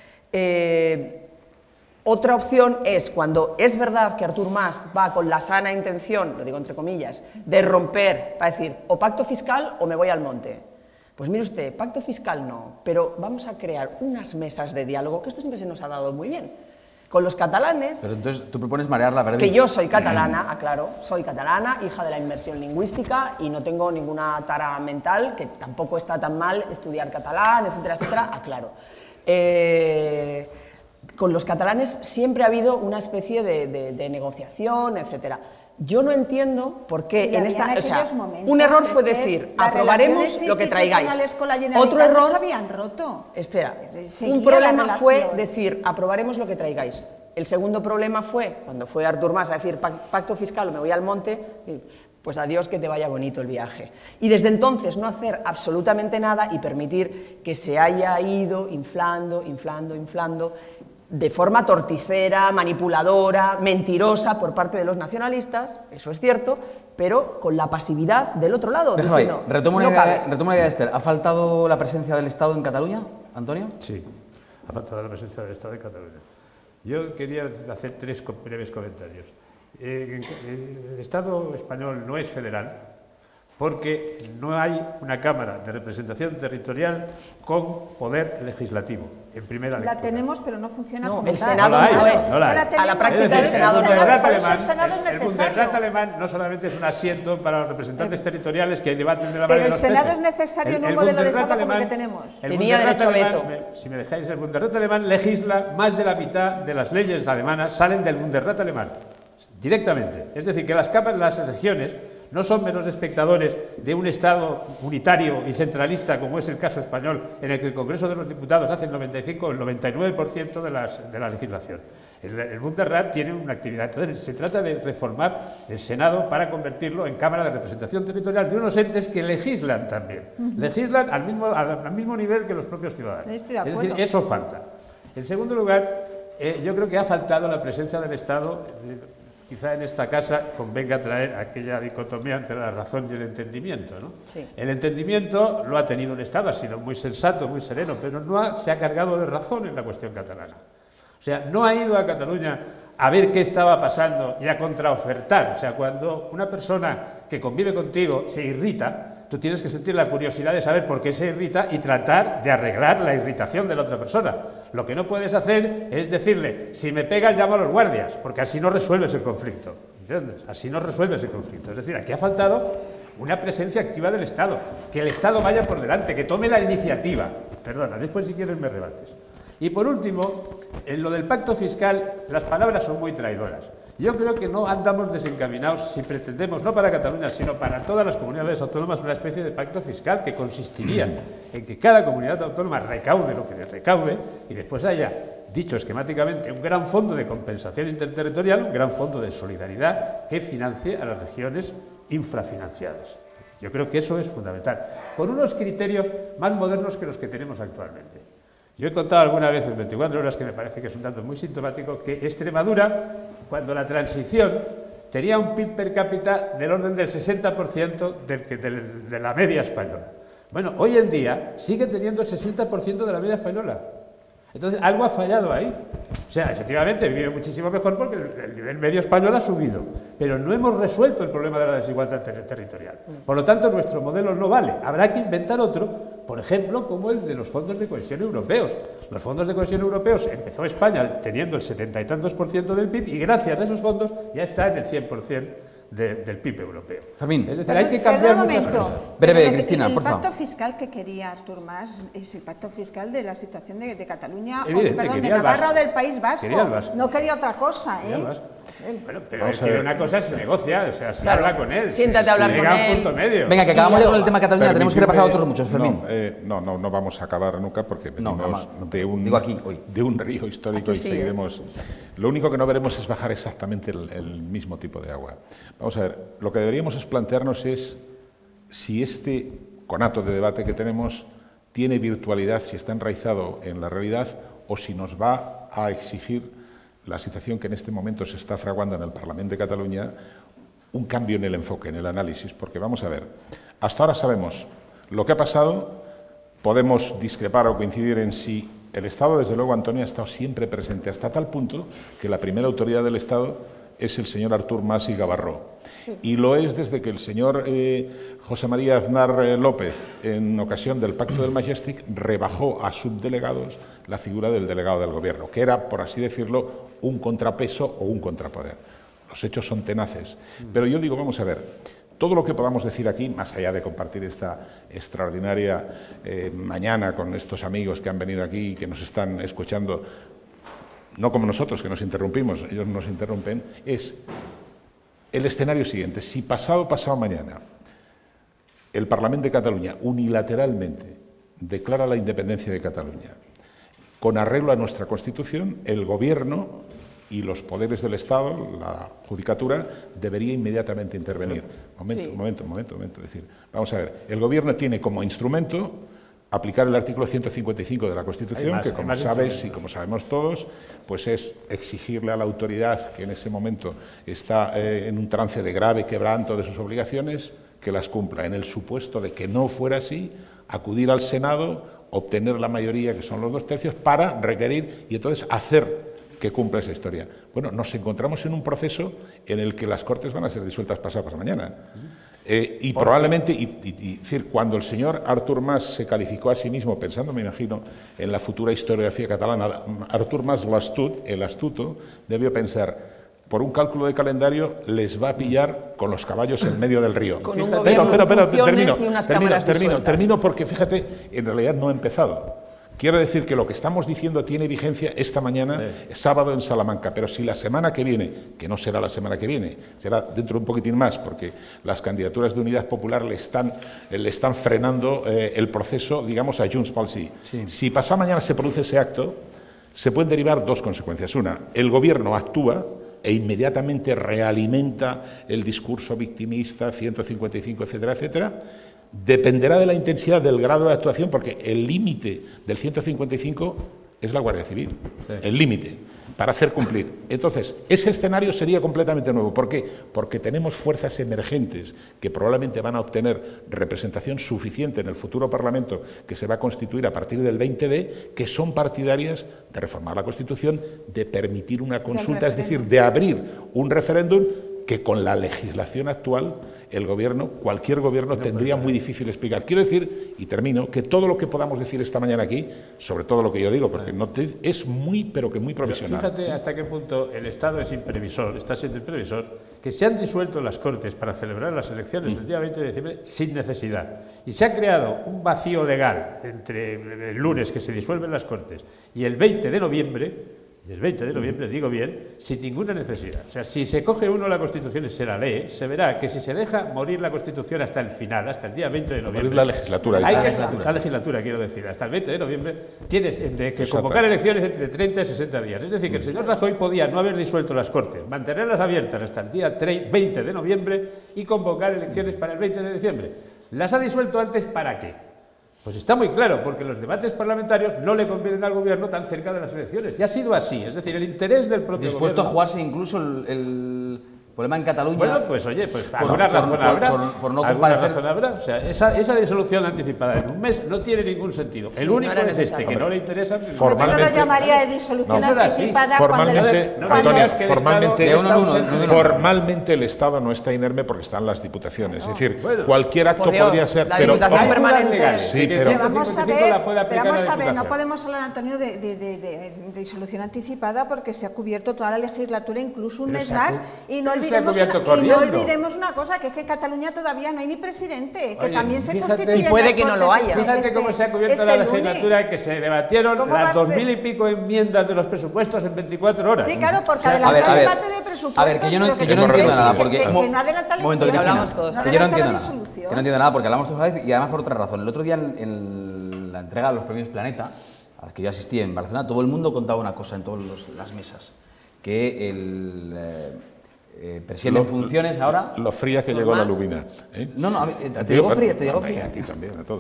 Eh, Otra opción es cuando es verdad que Artur Mas va con la sana intención, lo digo entre comillas, de romper, para decir, o pacto fiscal o me voy al monte. Pues mire usted, pacto fiscal no, pero vamos a crear unas mesas de diálogo, que esto siempre se nos ha dado muy bien, con los catalanes.
Pero entonces tú propones marear la verdad.
Que yo soy catalana, aclaro, soy catalana, hija de la inmersión lingüística y no tengo ninguna tara mental, que tampoco está tan mal estudiar catalán, etcétera, etcétera, aclaro. Eh... Con los catalanes siempre ha habido una especie de, de, de negociación, etcétera. Yo no entiendo por qué
Y
en
había
esta...
en
o sea,
aquellos momentos,
un error
es
fue
que
decir,
las
aprobaremos
relaciones
lo que traigáis.
institucionales con la Generalitat
Otro error...
no se habían roto.
Espera,
Seguía
un
la
problema fue
relación.
decir, aprobaremos lo que traigáis. El segundo problema fue, cuando fue Artur Mas a decir, pacto fiscal o me voy al monte, pues adiós, que te vaya bonito el viaje. Y desde entonces no hacer absolutamente nada y permitir que se haya ido inflando, inflando, inflando, de forma torticera, manipuladora, mentirosa por parte de los nacionalistas, eso es cierto, pero con la pasividad del otro lado.
Déjalo ahí.
Diciendo,
Retomo una
no
idea-
cabe.
retomo una idea de Esther. ¿Ha faltado la presencia del Estado en Cataluña, Antonio?
Sí, ha faltado la presencia del Estado de Cataluña. Yo quería hacer tres co- breves comentarios. Eh, el Estado español no es federal porque no hay una Cámara de Representación Territorial con poder legislativo, en primera lectura.
La tenemos, pero no funciona
No,
como
el
tal.
Senado
No la hay,
no es.
no la hay.
Es que la
A la
tenemos,
práctica
Es
del
decir,
Senado
el
no es.
Bundesrat
por eso
alemán,
el Senado es
el- el
necesario.
Bundesrat alemán no solamente es un asiento para los representantes territoriales que debaten de la
Pero
manera de
el
los
Senado
peces.
es necesario en un
El- el
modelo de
Bundesrat
Estado como el que
alemán-
tenemos.
el
Tenía
Bundesrat
derecho a
alemán,
veto.
me- si me dejáis, el Bundesrat alemán legisla más de la mitad de las leyes alemanas salen del Bundesrat alemán, directamente. Es decir, que las capas, las regiones, no son menos espectadores de un Estado unitario y centralista, como es el caso español, en el que el Congreso de los Diputados hace el noventa y cinco o el noventa y nueve por ciento de, las, de la legislación. El, el Bundesrat tiene una actividad. Entonces, se trata de reformar el Senado para convertirlo en Cámara de Representación Territorial de unos entes que legislan también. Legislan al mismo, al, al mismo nivel que los propios ciudadanos.
Estoy de
Es
acuerdo.
decir, eso falta. En segundo lugar, eh, yo creo que ha faltado la presencia del Estado. eh, Quizá en esta casa convenga traer aquella dicotomía entre la razón y el entendimiento, ¿no?
Sí.
El entendimiento lo ha tenido el Estado, ha sido muy sensato, muy sereno, pero no ha- se ha cargado de razón en la cuestión catalana. O sea, no ha ido a Cataluña a ver qué estaba pasando y a contraofertar. O sea, cuando una persona que convive contigo se irrita, tú tienes que sentir la curiosidad de saber por qué se irrita y tratar de arreglar la irritación de la otra persona. Lo que no puedes hacer es decirle, si me pegas llamo a los guardias, porque así no resuelves el conflicto. ¿Entiendes? Así no resuelves el conflicto. Es decir, aquí ha faltado una presencia activa del Estado, que el Estado vaya por delante, que tome la iniciativa. Perdona, después si quieres me rebates. Y por último, en lo del pacto fiscal, las palabras son muy traidoras. Yo creo que no andamos desencaminados si pretendemos, no para Cataluña, sino para todas las comunidades autónomas, una especie de pacto fiscal que consistiría en que cada comunidad autónoma recaude lo que le recaude y después haya, dicho esquemáticamente, un gran fondo de compensación interterritorial, un gran fondo de solidaridad que financie a las regiones infrafinanciadas. Yo creo que eso es fundamental, con unos criterios más modernos que los que tenemos actualmente. Yo he contado alguna vez en veinticuatro horas, que me parece que es un dato muy sintomático, que Extremadura, cuando la transición, tenía un P I B per cápita del orden del sesenta por ciento del que- del- de la media española. Bueno, hoy en día sigue teniendo el sesenta por ciento de la media española. Entonces, algo ha fallado ahí. O sea, efectivamente, vive muchísimo mejor porque el, el nivel medio español ha subido, pero no hemos resuelto el problema de la desigualdad ter- territorial. Por lo tanto, nuestro modelo no vale. Habrá que inventar otro, por ejemplo, como el de los fondos de cohesión europeos. Los fondos de cohesión europeos empezó España teniendo el setenta y tantos por ciento del P I B y gracias a esos fondos ya está en el cien por ciento de- del P I B europeo.
Fermín.
Es decir,
Perdón-
hay que cambiar
perdón un
muchas
momento.
cosas.
Breve,
Pero lo que-
Cristina,
el
por favor.
pacto fiscal que quería Artur Mas es el pacto fiscal de la situación de, de Cataluña, o,
Evidente,
perdón, de
quería el
Navarra o
vasco.
del País Vasco.
Quería el vasco.
No quería otra cosa,
Quería
¿eh?
el vasco. Bueno, pero
Vamos
él
a
quiere
ver.
una cosa, se negocia, o sea, se
Claro.
habla con él.
Siéntate a hablar
se
con
llega a
él.
un punto medio.
Venga, que acabamos ya con el tema Cataluña, tenemos que repasar
Permitidme-
otros muchos, Fermín.
No, eh, no, no, no vamos a acabar nunca porque
No,
venimos
jamás, no.
de, un,
Digo aquí, hoy.
de un río histórico
Aquí
y
sí,
seguiremos. Lo único que no veremos es bajar exactamente el, el mismo tipo de agua. Vamos a ver, lo que deberíamos es plantearnos es si este conato de debate que tenemos tiene virtualidad, si está enraizado en la realidad o si nos va a exigir la situación que en este momento se está fraguando en el Parlamento de Cataluña, un cambio en el enfoque, en el análisis, porque vamos a ver, hasta ahora sabemos lo que ha pasado, podemos discrepar o coincidir en si el Estado, desde luego, Antonio, ha estado siempre presente, hasta tal punto que la primera autoridad del Estado es el señor Artur Mas y Gavarró. Y lo es desde que el señor eh, José María Aznar eh, López, en ocasión del Pacto del Majestic, rebajó a subdelegados la figura del delegado del Gobierno, que era, por así decirlo, un contrapeso o un contrapoder. Los hechos son tenaces. Pero yo digo, vamos a ver, todo lo que podamos decir aquí, más allá de compartir esta extraordinaria eh, mañana con estos amigos que han venido aquí y que nos están escuchando, no como nosotros, que nos interrumpimos, ellos nos interrumpen, es el escenario siguiente. Si pasado, pasado mañana, el Parlamento de Cataluña unilateralmente declara la independencia de Cataluña, con arreglo a nuestra Constitución, el Gobierno y los poderes del Estado, la Judicatura, debería inmediatamente intervenir. Momento, sí. momento, momento, momento. Es decir, vamos a ver, el Gobierno tiene como instrumento aplicar el artículo ciento cincuenta y cinco de la Constitución, más, que como sabes y como sabemos todos, pues es exigirle a la autoridad que en ese momento está eh, en un trance de grave quebranto de sus obligaciones, que las cumpla. En el supuesto de que no fuera así, acudir al Senado, obtener la mayoría, que son los dos tercios, para requerir y entonces hacer que cumpla esa historia. Bueno, nos encontramos en un proceso en el que las Cortes van a ser disueltas pasado pasado mañana. Eh, y probablemente, y, y, y, decir, cuando el señor Artur Mas se calificó a sí mismo, pensando, me imagino, en la futura historiografía catalana, Artur Mas, l'astut, el astuto, debió pensar, por un cálculo de calendario, les va a pillar con los caballos en medio del río.
Con un
pero, pero, pero, termino,
y unas
termino, termino,
disueltas.
termino porque, fíjate, en realidad no ha empezado. Quiero decir que lo que estamos diciendo tiene vigencia esta mañana, sí. sábado en Salamanca, pero si la semana que viene, que no será la semana que viene, será dentro de un poquitín más, porque las candidaturas de Unidad Popular le están, le están frenando eh, el proceso, digamos, a Junts pel Sí. Sí. Si pasado mañana se produce ese acto, se pueden derivar dos consecuencias. Una, el Gobierno actúa e inmediatamente realimenta el discurso victimista, ciento cincuenta y cinco, etcétera, etcétera. Dependerá de la intensidad del grado de actuación, porque el límite del ciento cincuenta y cinco es la Guardia Civil, sí. el límite, para hacer cumplir. Entonces, ese escenario sería completamente nuevo. ¿Por qué? Porque tenemos fuerzas emergentes que probablemente van a obtener representación suficiente en el futuro Parlamento que se va a constituir a partir del veinte de, que son partidarias de reformar la Constitución, de permitir una consulta, es decir, de abrir un referéndum que con la legislación actual el Gobierno, cualquier Gobierno, tendría muy difícil explicar. Quiero decir, y termino, que todo lo que podamos decir esta mañana aquí, sobre todo lo que yo digo, porque no te, es muy, pero que muy provisional.
Pero fíjate hasta qué punto el Estado es imprevisor, está siendo imprevisor, que se han disuelto las Cortes para celebrar las elecciones mm. el día veinte de diciembre sin necesidad. Y se ha creado un vacío legal entre el lunes que se disuelven las Cortes y el veinte de noviembre, el veinte de noviembre, digo bien, sin ninguna necesidad. O sea, si se coge uno la Constitución y se la lee, se verá que si se deja morir la Constitución hasta el final, hasta el día veinte de noviembre...
Morir la legislatura.
Hay que, la legislatura, quiero decir, hasta el veinte de noviembre, tienes de que convocar elecciones entre treinta y sesenta días. Es decir, que el señor Rajoy podía no haber disuelto las Cortes, mantenerlas abiertas hasta el día veinte de noviembre y convocar elecciones para el veinte de diciembre. ¿Las ha disuelto antes para qué? Pues está muy claro, porque los debates parlamentarios no le convienen al Gobierno tan cerca de las elecciones. Y ha sido así, es decir, el interés del propio
Dispuesto
Gobierno...
a jugarse incluso el, el problema en Cataluña...
Bueno, pues oye, pues por, alguna razón por, habrá, por, por no alguna razón habrá. O sea, esa, esa disolución anticipada en un mes no tiene ningún sentido. Sí, el único no es este, que no le interesa...
Formalmente, yo no lo llamaría de disolución no, anticipada
formalmente,
cuando...
Antonio, formalmente,
uno en uno, uno,
formalmente el Estado no está inerme porque están las diputaciones. No. Es decir, bueno, cualquier acto
Dios,
podría ser...
La
pero
diputación permanente...
Sí,
pero, pero vamos a ver, pero vamos a ver, no podemos hablar, Antonio, de, de, de, de, de disolución anticipada porque se ha cubierto toda la legislatura, incluso un mes más, y no olvidemos... No olvidemos una cosa, que es que en Cataluña todavía no hay ni presidente, que Oye, también se constituye.
Y puede que no lo haya.
Este, fíjate cómo se ha cubierto este la legislatura y que se debatieron las dos mil y pico enmiendas de los presupuestos en veinticuatro horas.
Sí, claro, porque o sea, adelantar el debate de presupuestos.
A ver, que yo no, que yo no entiendo nada. Porque,
que, que no adelanta la
momento, que hablamos
todos.
Que yo no entiendo nada. Que no entiendo nada porque hablamos todos a la vez y además por otra razón. El otro día en, en la entrega de los premios Planeta, a los que yo asistí en Barcelona, todo el mundo contaba una cosa en todas las mesas, que el... Eh, Eh, presidente en funciones ahora...
Lo fría que llegó la lubina. ¿eh?
No, no, a mí, te, te llegó fría, te llegó fría.
Aquí también, a todo.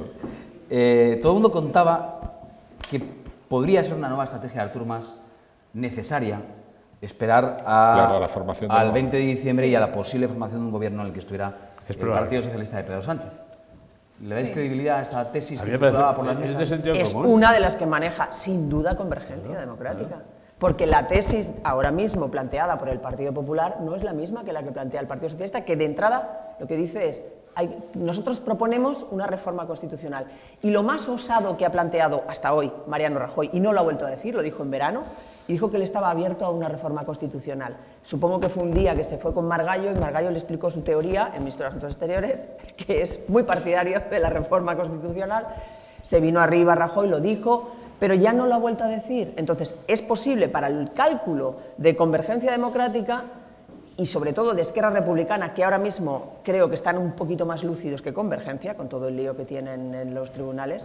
Eh, todo el mundo contaba que podría ser una nueva estrategia de Artur Mas necesaria esperar a,
claro, a la formación
al veinte de diciembre y a la posible formación de un gobierno en el que estuviera es el probable. Partido Socialista de Pedro Sánchez. ¿Le dais sí. credibilidad a esta tesis que circulaba por las mesas?
Es una de las que maneja, sin duda, Convergencia claro, Democrática. Claro. Porque la tesis ahora mismo planteada por el Partido Popular no es la misma que la que plantea el Partido Socialista, que de entrada lo que dice es, hay, nosotros proponemos una reforma constitucional. Y lo más osado que ha planteado hasta hoy Mariano Rajoy, y no lo ha vuelto a decir, lo dijo en verano, y dijo que él estaba abierto a una reforma constitucional. Supongo que fue un día que se fue con Margallo y Margallo le explicó su teoría, el ministro de Asuntos Exteriores, que es muy partidario de la reforma constitucional. Se vino arriba Rajoy, lo dijo, pero ya no lo ha vuelto a decir. Entonces, es posible para el cálculo de Convergencia Democrática y sobre todo de Esquerra Republicana, que ahora mismo creo que están un poquito más lúcidos que Convergencia, con todo el lío que tienen en los tribunales,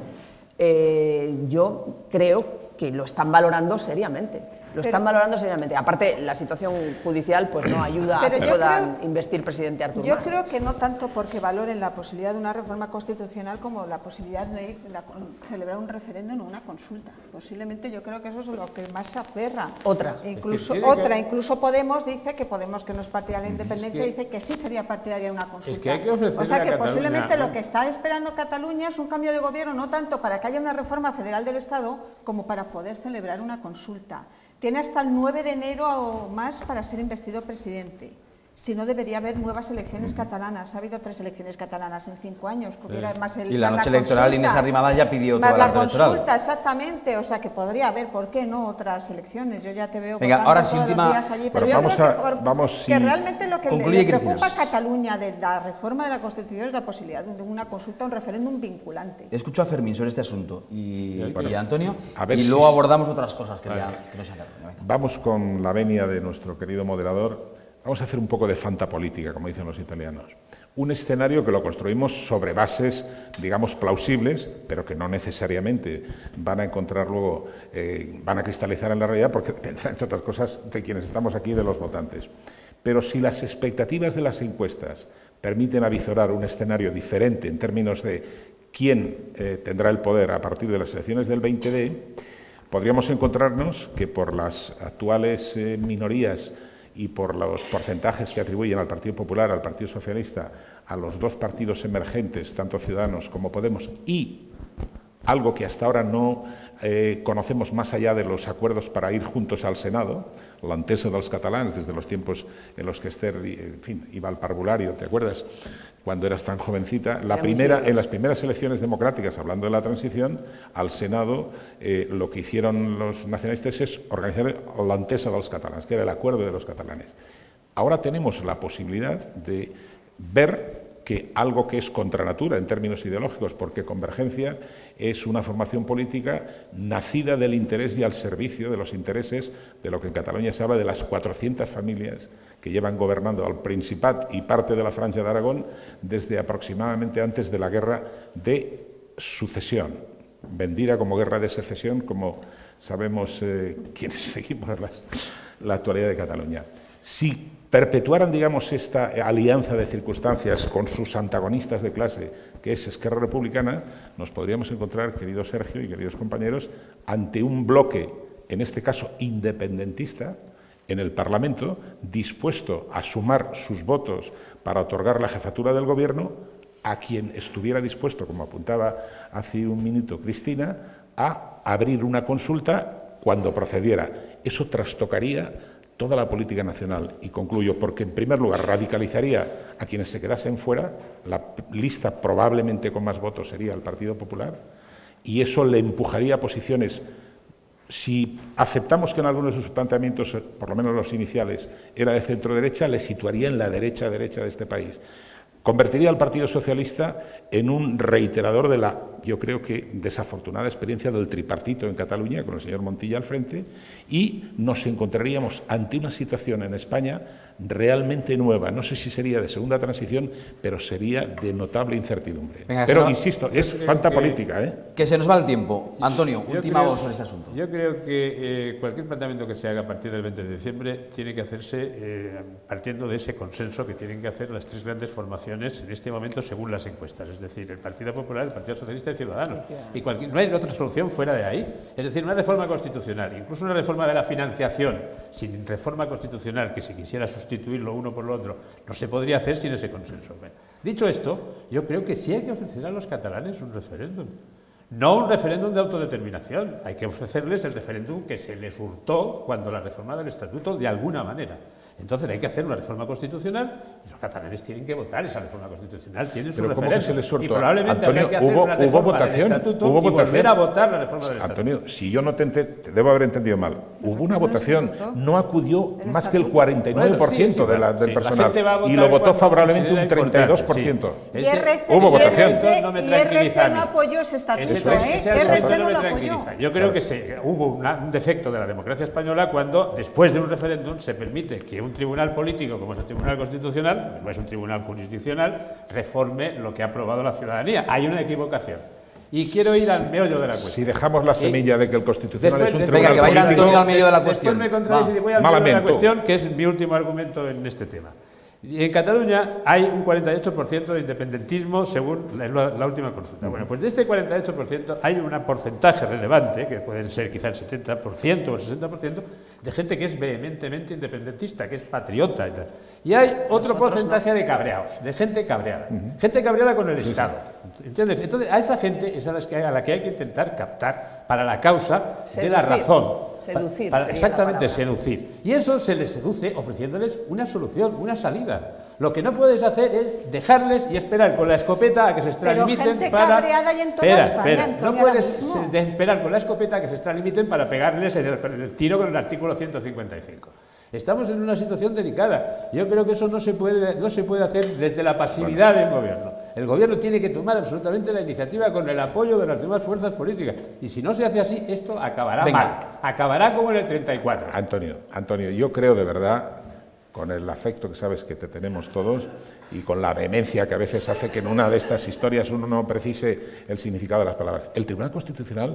eh, yo creo que lo están valorando seriamente. Lo están
Pero,
valorando seriamente. Aparte, la situación judicial pues no ayuda a
Pero
que
yo
puedan
creo-
investir presidente Artur
Yo
Mas.
creo que no tanto porque valoren la posibilidad de una reforma constitucional como la posibilidad de la- celebrar un referéndum o una consulta. Posiblemente yo creo que eso es lo que más se aferra.
Otra.
E incluso
Es que tiene
otra,
que-
incluso Podemos dice que Podemos, que no es partidaria de la independencia,
que-
dice que sí sería partidaria de una consulta.
que hay que ofrecerle
o sea
a
que
Cataluña,
posiblemente
¿no?
lo que está esperando Cataluña es un cambio de gobierno, no tanto para que haya una reforma federal del Estado como para poder celebrar una consulta. Tiene hasta el nueve de enero o más para ser investido presidente. Si no, debería haber nuevas elecciones catalanas. Ha habido tres elecciones catalanas en cinco años. Que hubiera más el,
Y la
más
noche electoral,
consulta,
Inés Arrimadas ya pidió
más
toda la
la
noche electoral.
consulta, exactamente. O sea, que podría haber, ¿por qué no?, otras elecciones. Yo ya te veo
Venga,
votando
ahora sí,
todos
última-
los días allí. Pero
Bueno,
yo
vamos
creo
a-
que, por-
vamos,
que
sí.
realmente lo que le,
Concluye,
le preocupa a
Cristina.
Cataluña de la reforma de la Constitución es la posibilidad de una consulta, un referéndum vinculante.
Escucho a Fermín sobre este asunto y,
Bueno,
y a Antonio,
a ver
y
si-
luego abordamos otras cosas que, ya, que no se han dado. Venga.
Vamos con la venia de nuestro querido moderador. Vamos a hacer un poco de fantapolítica, como dicen los italianos. Un escenario que lo construimos sobre bases, digamos, plausibles, pero que no necesariamente van a encontrar luego, eh, van a cristalizar en la realidad, porque dependerá, entre otras cosas, de quienes estamos aquí, de los votantes. Pero si las expectativas de las encuestas permiten avisorar un escenario diferente en términos de quién eh, tendrá el poder a partir de las elecciones del veinte de, podríamos encontrarnos que por las actuales eh, minorías y por los porcentajes que atribuyen al Partido Popular, al Partido Socialista, a los dos partidos emergentes, tanto Ciudadanos como Podemos, y algo que hasta ahora no eh, conocemos más allá de los acuerdos para ir juntos al Senado, l'entesa dels catalans, desde los tiempos en los que Esther, en fin, iba al parvulario, ¿te acuerdas?, cuando eras tan jovencita. La primera, en las primeras elecciones democráticas, hablando de la transición, al Senado eh, lo que hicieron los nacionalistas es organizar l'entesa dels catalans, que era el acuerdo de los catalanes. Ahora tenemos la posibilidad de ver que algo que es contra natura en términos ideológicos, porque Convergencia es una formación política nacida del interés y al servicio de los intereses de lo que en Cataluña se habla de las cuatrocientas familias que llevan gobernando al Principat y parte de la Franja de Aragón desde aproximadamente antes de la guerra de sucesión, vendida como guerra de secesión, como sabemos eh, quienes seguimos las, la actualidad de Cataluña. Si perpetuaran, digamos, esta alianza de circunstancias con sus antagonistas de clase, que es Esquerra Republicana, nos podríamos encontrar, querido Sergio y queridos compañeros, ante un bloque, en este caso independentista, en el Parlamento, dispuesto a sumar sus votos para otorgar la jefatura del Gobierno a quien estuviera dispuesto, como apuntaba hace un minuto Cristina, a abrir una consulta cuando procediera. Eso trastocaría toda la política nacional. Y concluyo, porque en primer lugar radicalizaría a quienes se quedasen fuera, la lista probablemente con más votos sería el Partido Popular, y eso le empujaría a posiciones. Si aceptamos que en algunos de sus planteamientos, por lo menos los iniciales, era de centro-derecha, le situaría en la derecha-derecha de este país. Convertiría al Partido Socialista en un reiterador de la, yo creo que desafortunada experiencia del tripartito en Cataluña, con el señor Montilla al frente, y nos encontraríamos ante una situación en España realmente nueva. No sé si sería de segunda transición, pero sería de notable incertidumbre.
Venga,
pero,
no,
insisto, es
creo
fantapolítica,
que-
¿eh?
Que se nos va el tiempo. Antonio,
Yo
última
creo-
voz sobre este asunto.
Yo creo que eh, cualquier planteamiento que se haga a partir del veinte de diciembre tiene que hacerse eh, partiendo de ese consenso que tienen que hacer las tres grandes formaciones en este momento según las encuestas, es decir, el Partido Popular, el Partido Socialista y Ciudadanos. Y cualquier, no hay otra solución fuera de ahí. Es decir, una reforma constitucional, incluso una reforma de la financiación, sin reforma constitucional, que si quisiera sustituir lo uno por lo otro, no se podría hacer sin ese consenso. Bueno, dicho esto, yo creo que sí hay que ofrecer a los catalanes un referéndum. No un referéndum de autodeterminación, hay que ofrecerles el referéndum que se les hurtó cuando la reforma del Estatuto de alguna manera. Entonces hay que hacer una reforma constitucional Los catalanes tienen que votar esa reforma constitucional, tienen su
Pero ¿cómo
referéndum.
que se les soltó?
Y probablemente
Antonio,
habrá que hacer
hubo,
una
hubo
reforma
votación,
del estatuto
hubo
y
votación.
volver a votar la reforma del estatuto.
Antonio, si yo no te, ente- te debo haber entendido mal, hubo una votación, no acudió
El
más que el
estatuto.
cuarenta y nueve por ciento
Bueno, sí, sí,
de la,
claro,
del
sí, la
personal
gente va a votar
y lo votó
cuando
favorablemente un
considera
treinta y dos por ciento.
importante,
Y
sí.
R C,
Hubo
y
votación.
R C
No me
y R
tranquiliza
C
a mí.
no apoyó ese estatuto,
Ese-
¿eh?
ese
R C
argumento
no
me
lo apoyó.
tranquiliza. Yo creo que se, hubo una- un defecto de la democracia española cuando, después de un referéndum, se permite que un tribunal político, como es el Tribunal Constitucional, no es un tribunal jurisdiccional, reforme lo que ha aprobado la ciudadanía. Hay una equivocación. Y quiero ir al meollo de la cuestión.
Si dejamos la semilla de que el Constitucional
Después-
es un
después-
tribunal
Venga, que vaya
político,
Antonio al medio de la
Después
cuestión.
me contradice
Va.
y voy al medio de la
Malamente.
cuestión, que es mi último argumento en este tema. Y en Cataluña hay un cuarenta y ocho por ciento de independentismo según la, la última consulta. Bueno, pues de este cuarenta y ocho por ciento hay un porcentaje relevante, que pueden ser quizá el setenta por ciento o el sesenta por ciento, de gente que es vehementemente independentista, que es patriota y tal. Y hay otro porcentaje de cabreados, de gente cabreada. Gente cabreada con el Estado. ¿Entiendes? Entonces, a esa gente es a, las que, a la que hay que intentar captar para la causa de la
Seducir.
razón.
Seducir
Para-
sería
exactamente,
la palabra.
seducir. Y eso se les seduce ofreciéndoles una solución, una salida. Lo que no puedes hacer es dejarles y esperar con la escopeta a que se extralimiten
gente
para...
cabreada hay en toda
Espera,
España,
espera.
Antonio,
No
ahora
puedes
mismo.
se- de esperar con la escopeta a que se extralimiten para pegarles en el, en el tiro con el artículo ciento cincuenta y cinco. Estamos en una situación delicada. Yo creo que eso no se puede, no se puede hacer desde la pasividad del gobierno. El gobierno tiene que tomar absolutamente la iniciativa con el apoyo de las demás fuerzas políticas. Y si no se hace así, esto acabará
Venga.
mal. Acabará como en el treinta y cuatro.
Antonio, Antonio, yo creo de verdad, con el afecto que sabes que te tenemos todos y con la vehemencia que a veces hace que en una de estas historias uno no precise el significado de las palabras. El Tribunal Constitucional,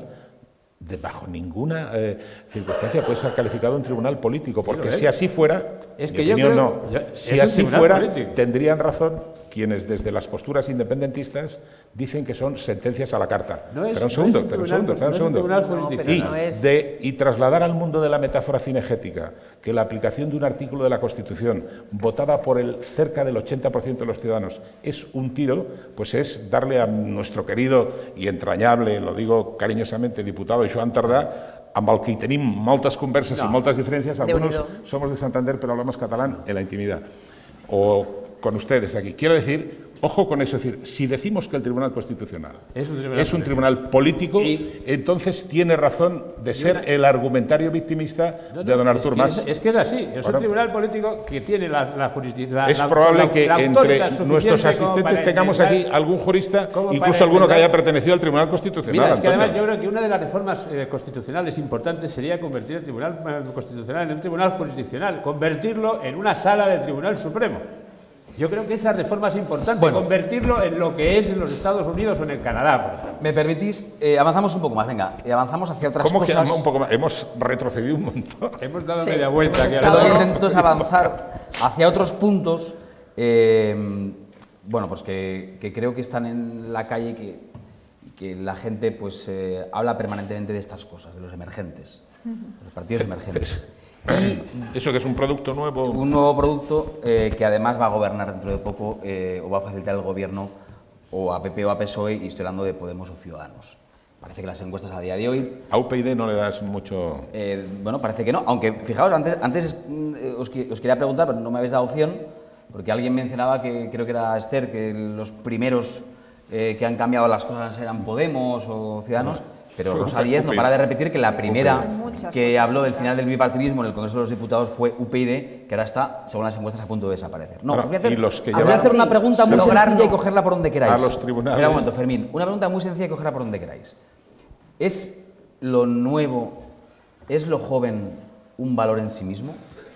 de bajo ninguna eh, circunstancia, puede ser calificado un tribunal político, porque
lo es.
si así fuera,
Es
mi
que yo
opinión
creo-
no,
yo-
si
es un
así
tribunal
fuera,
político.
tendrían razón quienes desde las posturas independentistas dicen que son sentencias a la carta.
No es-
pero un
no es
segundo,
un
pero un
tribunal-
segundo, espera un
no es un
segundo.
tribunal
No, pero
jurisdiccional.
no es-
De, y trasladar al mundo de la metáfora cinegética que la aplicación de un artículo de la Constitución votada por el cerca del ochenta por ciento de los ciudadanos es un tiro, pues es darle a nuestro querido y entrañable, lo digo cariñosamente, diputado Joan Tardà, amb el que hi tenim moltes converses
No.
y moltes diferencias, algunos
Déu-n'hi-do.
somos de Santander pero hablamos catalán en la intimidad, o con ustedes aquí. Quiero decir, ojo con eso, es decir, si decimos que el Tribunal Constitucional
Es un tribunal
es un
político.
tribunal político,
Y-
entonces tiene razón de ser el argumentario victimista
No, no,
de don
es
Artur
que
Mas.
Es, es que es así. Es
Bueno.
un tribunal político que tiene la, la jurisdicción.
Es probable que entre nuestros asistentes tengamos aquí algún jurista,
como para
incluso alguno que
enmendar-
haya pertenecido al Tribunal Constitucional.
Mira, es que
Antonio.
además yo creo que una de las reformas eh, constitucionales importantes sería convertir el Tribunal eh, Constitucional en un tribunal jurisdiccional, convertirlo en una sala del Tribunal Supremo. Yo creo que esa reforma es importante,
Bueno.
convertirlo en lo que es en los Estados Unidos o en el Canadá, por ejemplo.
¿Me permitís? Eh, avanzamos un poco más, venga. eh, avanzamos hacia otras
¿Cómo que
cosas.
un poco más? Hemos retrocedido un montón.
Hemos dado
Sí,
media vuelta
hemos
aquí a
Yo
estado-
lo
la-
que intento es avanzar hacia otros puntos, eh, bueno, pues que, que creo que están en la calle y que, y que la gente pues eh, habla permanentemente de estas cosas, de los emergentes, de los partidos emergentes. Y
Eso que es un producto nuevo.
un nuevo producto eh, que además va a gobernar dentro de poco eh, o va a facilitar el gobierno o a P P o a P S O E, y estoy hablando de Podemos o Ciudadanos. Parece que las encuestas a día de hoy
A U P YD no le das mucho.
Eh, bueno, parece que no, aunque fijaos, antes, antes eh, os, qui- os quería preguntar, pero no me habéis dado opción, porque alguien mencionaba que creo que era Esther, que los primeros eh, que han cambiado las cosas eran Podemos o Ciudadanos, pero
Fue
Rosa Díez no
U P Y D.
para de repetir que la primera
Muchas
que
cosas,
habló del
sí,
final
claro.
del bipartidismo en el Congreso de los Diputados fue U P Y D, que ahora está, según las encuestas, a punto de desaparecer. No,
Bueno,
os voy a hacer,
y los que
os voy a
llevan-
hacer una pregunta
Sí,
muy
sí.
sencilla y cogerla por donde queráis.
A los tribunales.
Espera un momento, Fermín. Una pregunta muy sencilla y cogerla por donde queráis. ¿Es lo nuevo, es lo joven un valor en sí mismo?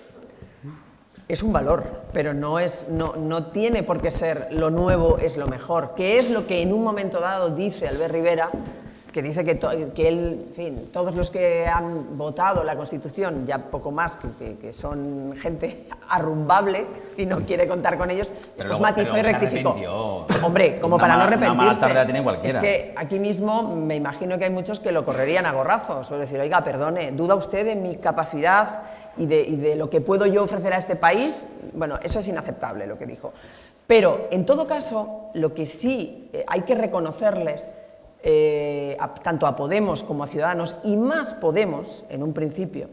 Es un valor, pero no, es, no, no tiene por qué ser lo nuevo es lo mejor, que es lo que en un momento dado dice Albert Rivera, que dice que, to- que él, en fin, todos los que han votado la Constitución, ya poco más, que, que- que son gente arrumbable y no quiere contar con ellos,
Pero
después
luego-
matizó
pero
y
se
rectificó.
arrepintió.
Hombre, como
Una
para no
mala- una mala
arrepentirse.
tarde la tiene cualquiera.
Es que aquí mismo me imagino que hay muchos que lo correrían a gorrazos, o decir, oiga, perdone, ¿duda usted de mi capacidad y de, y de lo que puedo yo ofrecer a este país? Bueno, eso es inaceptable lo que dijo. Pero, en todo caso, lo que sí eh, hay que reconocerles, eh, a- tanto a Podemos como a Ciudadanos, y más Podemos, en un principio,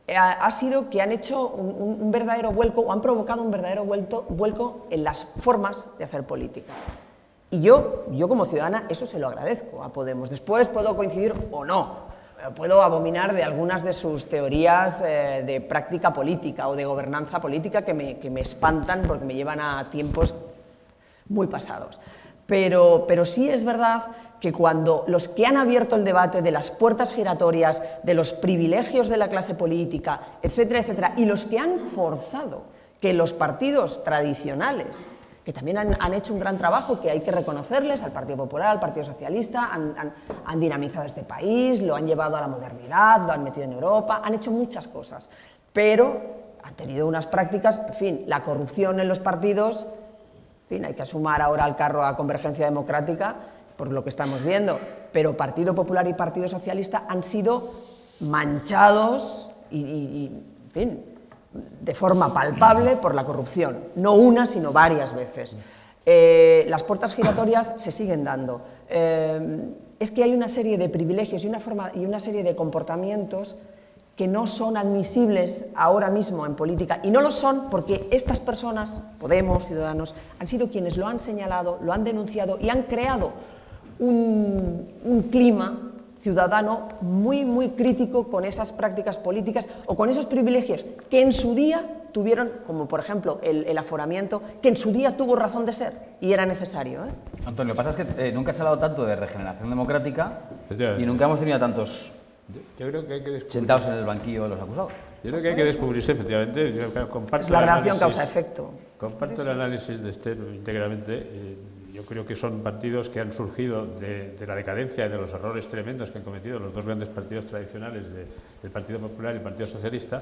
ha sido que han hecho un, un verdadero vuelco, o han provocado un verdadero vuelto, vuelco en las formas de hacer política. Y yo, yo como ciudadana, eso se lo agradezco a Podemos. Después puedo coincidir o no, puedo abominar de algunas de sus teorías eh, de práctica política o de gobernanza política que me, que me espantan porque me llevan a tiempos muy pasados. Pero, pero sí es verdad que cuando los que han abierto el debate de las puertas giratorias, de los privilegios de la clase política, etcétera, etcétera, y los que han forzado que los partidos tradicionales, que también han, han hecho un gran trabajo, que hay que reconocerles, al Partido Popular, al Partido Socialista, han, han, han dinamizado este país, lo han llevado a la modernidad, lo han metido en Europa, han hecho muchas cosas, pero han tenido unas prácticas, en fin, la corrupción en los partidos, en fin, hay que sumar ahora al carro a Convergencia Democrática, por lo que estamos viendo, pero Partido Popular y Partido Socialista han sido manchados y, y, y en fin, de forma palpable por la corrupción, no una, sino varias veces. Eh, las puertas giratorias se siguen dando. Eh, es que hay una serie de privilegios y una, forma, y una serie de comportamientos que no son admisibles ahora mismo en política, y no lo son porque estas personas, Podemos, Ciudadanos, han sido quienes lo han señalado, lo han denunciado y han creado un, un clima ciudadano muy, muy crítico con esas prácticas políticas o con esos privilegios que en su día tuvieron, como por ejemplo el, el aforamiento, que en su día tuvo razón de ser y era necesario. ¿eh?
Antonio, lo que pasa es que eh, nunca se ha hablado tanto de regeneración democrática y nunca hemos tenido a tantos
yo, yo creo que hay que descubrir...
sentados en el banquillo de los acusados.
Yo creo que hay que descubrirse, efectivamente. Yo comparto
es la
el
relación
análisis,
causa-efecto.
Comparto el análisis de Esther íntegramente. Eh, yo creo que son partidos que han surgido de, de la decadencia y de los errores tremendos que han cometido los dos grandes partidos tradicionales, de, el Partido Popular y el Partido Socialista,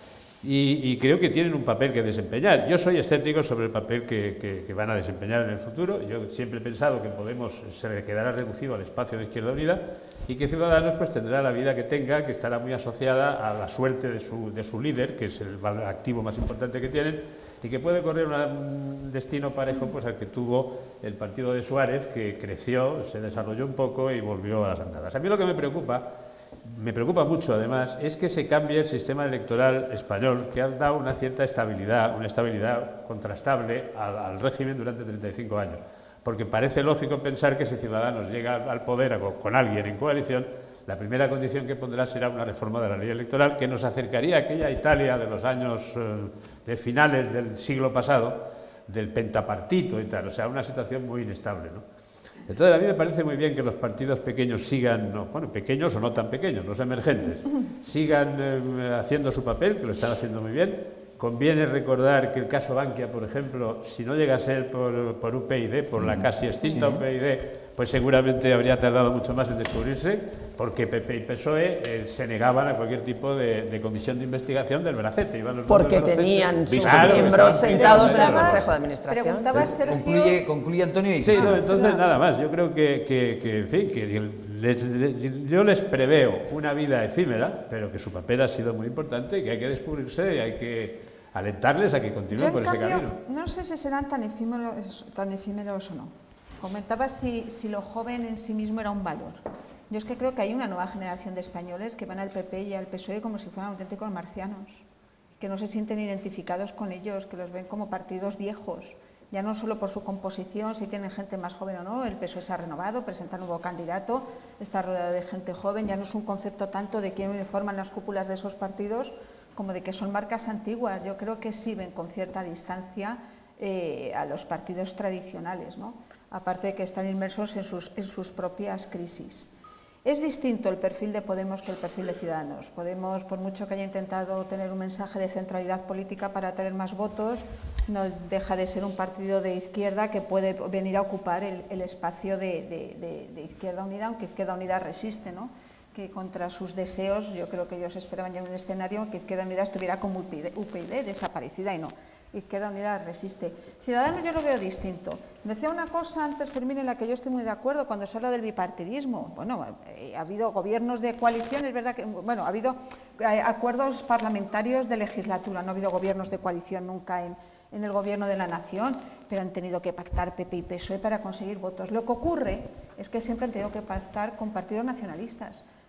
y, y creo que tienen un papel que desempeñar. Yo soy escéptico sobre el papel que, que, que van a desempeñar en el futuro. Yo siempre he pensado que Podemos se le quedará reducido al espacio de Izquierda Unida y que Ciudadanos pues tendrá la vida que tenga, que estará muy asociada a la suerte de su, de su líder, que es el activo más importante que tienen, y que puede correr una, un destino parejo pues, al que tuvo el partido de Suárez, que creció, se desarrolló un poco y volvió a las andadas. A mí lo que me preocupa, me preocupa mucho además, es que se cambie el sistema electoral español, que ha dado una cierta estabilidad, una estabilidad contrastable al, al régimen durante treinta y cinco años. Porque parece lógico pensar que si Ciudadanos llega al poder con alguien en coalición, la primera condición que pondrá será una reforma de la ley electoral que nos acercaría a aquella Italia de los años eh, de finales del siglo pasado, del pentapartito y tal, o sea, una situación muy inestable, ¿no? Entonces, a mí me parece muy bien que los partidos pequeños sigan, no, bueno, pequeños o no tan pequeños, los emergentes, sigan eh, haciendo su papel, que lo están haciendo muy bien. Conviene recordar que el caso Bankia, por ejemplo, si no llega a ser por, por U P y D, por la casi extinta sí. U P y D, pues seguramente habría tardado mucho más en descubrirse, porque P P y P S O E eh, se negaban a cualquier tipo de, de comisión de investigación del Bracete. Iban los
porque
del
tenían sus
claro,
miembros sentados en el
Preguntabas-
Consejo de Administración.
Preguntaba Sergio...
Concluye, concluye Antonio y...
Sí, no,
Ah,
entonces
claro.
nada más. Yo creo que, que, que, en fin, que les, les- yo les preveo una vida efímera, pero que su papel ha sido muy importante y que hay que descubrirse y hay que alentarles a que
Yo,
continúen
en
por ese
cambio,
camino.
no sé si serán tan efímeros, tan efímeros o no. Comentaba si, si lo joven en sí mismo era un valor. Yo es que creo que hay una nueva generación de españoles que van al P P y al P S O E como si fueran auténticos marcianos, que no se sienten identificados con ellos, que los ven como partidos viejos, ya no solo por su composición, si tienen gente más joven o no. El P S O E se ha renovado, presenta un nuevo candidato, está rodeado de gente joven, ya no es un concepto tanto de quién uniforman las cúpulas de esos partidos, como de que son marcas antiguas. Yo creo que sí ven con cierta distancia eh, a los partidos tradicionales, ¿no? Aparte de que están inmersos en sus, en sus propias crisis. Es distinto el perfil de Podemos que el perfil de Ciudadanos. Podemos, por mucho que haya intentado tener un mensaje de centralidad política para tener más votos, no deja de ser un partido de izquierda que puede venir a ocupar el, el espacio de, de, de, de Izquierda Unida, aunque Izquierda Unida resiste, ¿no? Que contra sus deseos, yo creo que ellos esperaban ya un escenario que Izquierda Unida estuviera como U P y D, desaparecida, y no. Izquierda Unida resiste. Ciudadanos yo lo veo distinto. Decía una cosa antes, Fermín, en la que yo estoy muy de acuerdo cuando se habla del bipartidismo. Bueno, eh, ha habido gobiernos de coalición, es verdad que, bueno, ha habido eh, acuerdos parlamentarios de legislatura, no ha habido gobiernos de coalición nunca en, en el gobierno de la nación, pero han tenido que pactar P P y P S O E para conseguir votos. Lo que ocurre es que siempre han tenido que pactar con partidos nacionalistas.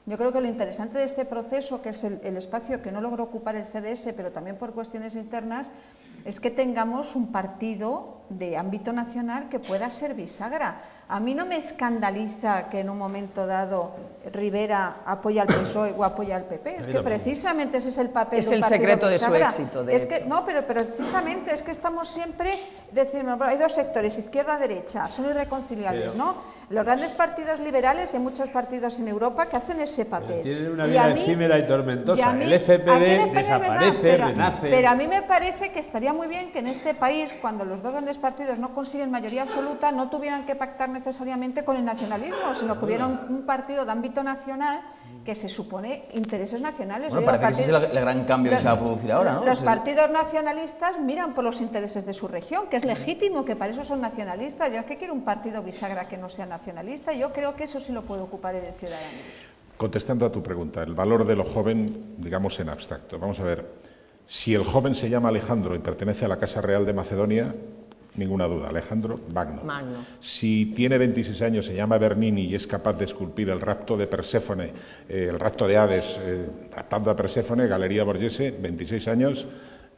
Yo creo que lo interesante de este proceso, que es el, el espacio que no logró ocupar el C D S, pero también por cuestiones internas, es que tengamos un partido de ámbito nacional que pueda ser bisagra. A mí no me escandaliza que en un momento dado Rivera apoya al P S O E o apoya al P P, es que precisamente ese es el papel
es
de un
el
partido
secreto
bisagra.
de su éxito. De
es que, no, pero, pero precisamente es que estamos siempre, decimos, hay dos sectores, izquierda-derecha, son irreconciliables,
pero,
¿no? Los grandes partidos liberales y muchos partidos en Europa que hacen ese papel.
Tienen una
y
vida
mí,
efímera y tormentosa.
Y a mí,
el F P
aquí en
D
España es verdad,
desaparece,
pero,
renace.
Pero a mí me parece que estaría muy bien que en este país, cuando los dos grandes partidos no consiguen mayoría absoluta, no tuvieran que pactar necesariamente con el nacionalismo, sino que hubiera un, un partido de ámbito nacional que se supone intereses nacionales.
Bueno,
Oye,
parece que ese es el, el gran cambio
los,
que se va a producir ahora, ¿no?
Los
o sea,
partidos nacionalistas miran por los intereses de su región, que es legítimo, que para eso son nacionalistas. Yo es que quiero un partido bisagra que no sea nacionalista, yo creo que eso sí lo puede ocupar el Ciudadanos.
Contestando a tu pregunta, el valor de lo joven, digamos en abstracto. Vamos a ver, si el joven se llama Alejandro y pertenece a la Casa Real de Macedonia, ninguna duda, Alejandro Magno.
Magno.
Si tiene veintiséis años, se llama Bernini y es capaz de esculpir el rapto de Perséfone, eh, el rapto de Hades, eh, raptando a Perséfone, Galería Borghese, veintiséis años,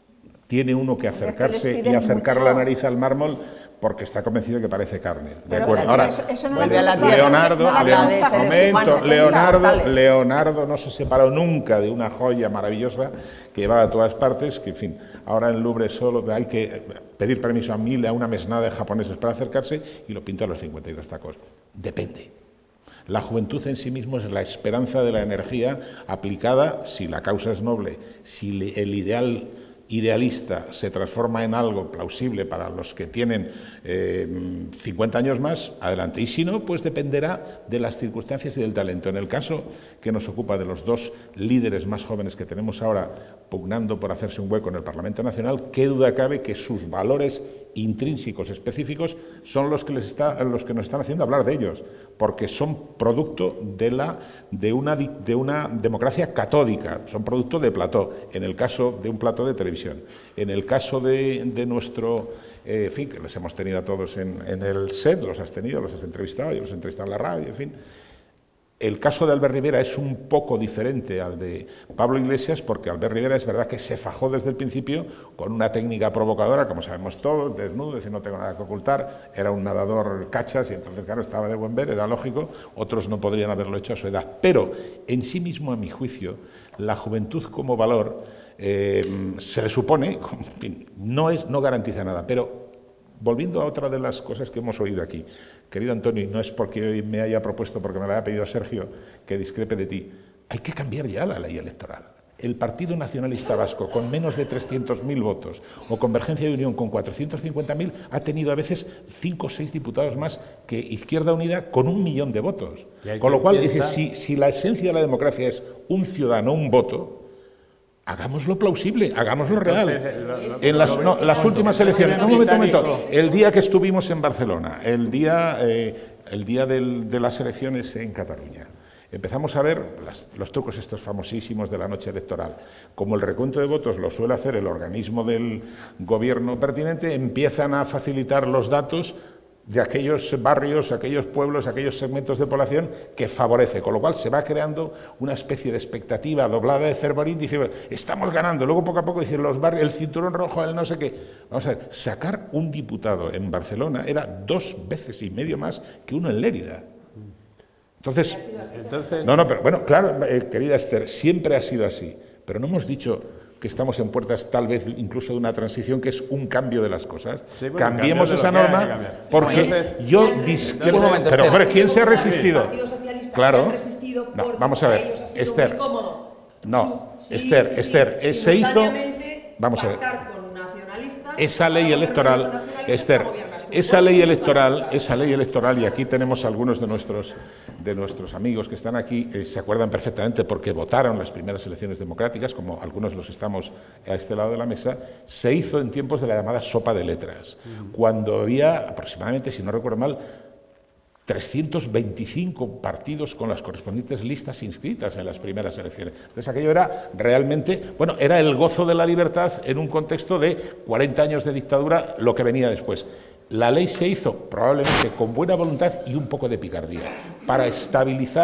tiene uno que acercarse y acercar
mucho.
la nariz al mármol porque está convencido que parece carne. De
Pero
acuerdo.
pero
Ahora,
eso, eso no
vuelve
lo
a
hace
la
mucha
Leonardo,
gente, no lo hace
Leonardo,
mucha gente.
momento,
Juan,
Leonardo,
dale.
Leonardo no se separó nunca de una joya maravillosa que llevaba a todas partes, que en fin, ahora en el Louvre solo hay que pedir permiso a mil, a una mesnada de japoneses para acercarse y lo pinta a los cincuenta y dos tacos. Depende. La juventud en sí mismo es la esperanza de la energía aplicada, si la causa es noble, si el ideal idealista se transforma en algo plausible para los que tienen eh, cincuenta años más, adelante. Y si no, pues dependerá de las circunstancias y del talento. En el caso que nos ocupa de los dos líderes más jóvenes que tenemos ahora pugnando por hacerse un hueco en el Parlamento Nacional, qué duda cabe que sus valores intrínsecos específicos son los que, les está, los que nos están haciendo hablar de ellos, porque son producto de, la, de, una, de una democracia catódica, son producto de plató, en el caso de un plató de televisión. En el caso de, de nuestro, eh, en fin, que los hemos tenido a todos en, en el set, los has tenido, los has entrevistado, yo los he entrevistado en la radio, en fin. El caso de Albert Rivera es un poco diferente al de Pablo Iglesias, porque Albert Rivera es verdad que se fajó desde el principio con una técnica provocadora, como sabemos todos, desnudo, decir no tengo nada que ocultar, era un nadador cachas y entonces claro, estaba de buen ver, era lógico, otros no podrían haberlo hecho a su edad. Pero en sí mismo, a mi juicio, la juventud como valor eh, se le supone, en fin, no, es, no garantiza nada, pero volviendo a otra de las cosas que hemos oído aquí, querido Antonio, y no es porque hoy me haya propuesto, porque me lo haya pedido Sergio, que discrepe de ti, hay que cambiar ya la ley electoral. El Partido Nacionalista Vasco, con menos de trescientos mil votos, o Convergencia y Unión con cuatrocientos cincuenta mil, ha tenido a veces cinco o seis diputados más que Izquierda Unida con un millón de votos. Con lo cual, dice, si, si la esencia de la democracia es un ciudadano, un voto, hagámoslo plausible, hagámoslo real.
Entonces, lo, lo,
en las, no, las últimas elecciones, no, un momento, un momento, el día que estuvimos en Barcelona, el día, eh, el día del, de las elecciones en Cataluña, empezamos a ver las, los trucos estos famosísimos de la noche electoral. Como el recuento de votos lo suele hacer el organismo del gobierno pertinente, empiezan a facilitar los datos de aquellos barrios, aquellos pueblos, aquellos segmentos de población que favorece, con lo cual se va creando una especie de expectativa doblada de Cerverín, dice, bueno, estamos ganando, luego poco a poco dicen los barrios, el cinturón rojo, el no sé qué. Vamos a ver, sacar un diputado en Barcelona era dos veces y medio más que uno en Lérida. Entonces,
Entonces
no, no, pero bueno, claro, eh, querida Esther, siempre ha sido así, pero no hemos dicho que estamos en puertas tal vez incluso de una transición que es un cambio de las cosas.
Sí, bueno,
cambiemos esa
cambiar de lo que
norma
haya que cambiar.
porque
Entonces,
yo
entonces,
discrepo.
un momento,
Pero
Esther.
bueno, ¿quién se ha resistido?
El Partido Socialista
Claro.
se ha resistido
No,
porque
vamos a
para
ver,
ellos ha sido
Esther.
muy cómodo.
No,
Su- sí,
Esther,
sí, sí,
Esther, eh, se hizo.
simultáneamente
Vamos a ver.
pactar con nacionalistas,
Esa ley
para gobernar con
electoral,
nacionalistas,
Esther,
para gobiernar con
esa ley
todos.
electoral, esa ley electoral, y aquí tenemos algunos de nuestros, de nuestros amigos que están aquí, eh, se acuerdan perfectamente porque votaron las primeras elecciones democráticas, como algunos los estamos a este lado de la mesa, se hizo en tiempos de la llamada sopa de letras, cuando había aproximadamente, si no recuerdo mal, trescientos veinticinco partidos con las correspondientes listas inscritas en las primeras elecciones. Entonces aquello era realmente, bueno, era el gozo de la libertad en un contexto de cuarenta años de dictadura, lo que venía después. La ley se hizo probablemente con buena voluntad y un poco de picardía, para estabilizar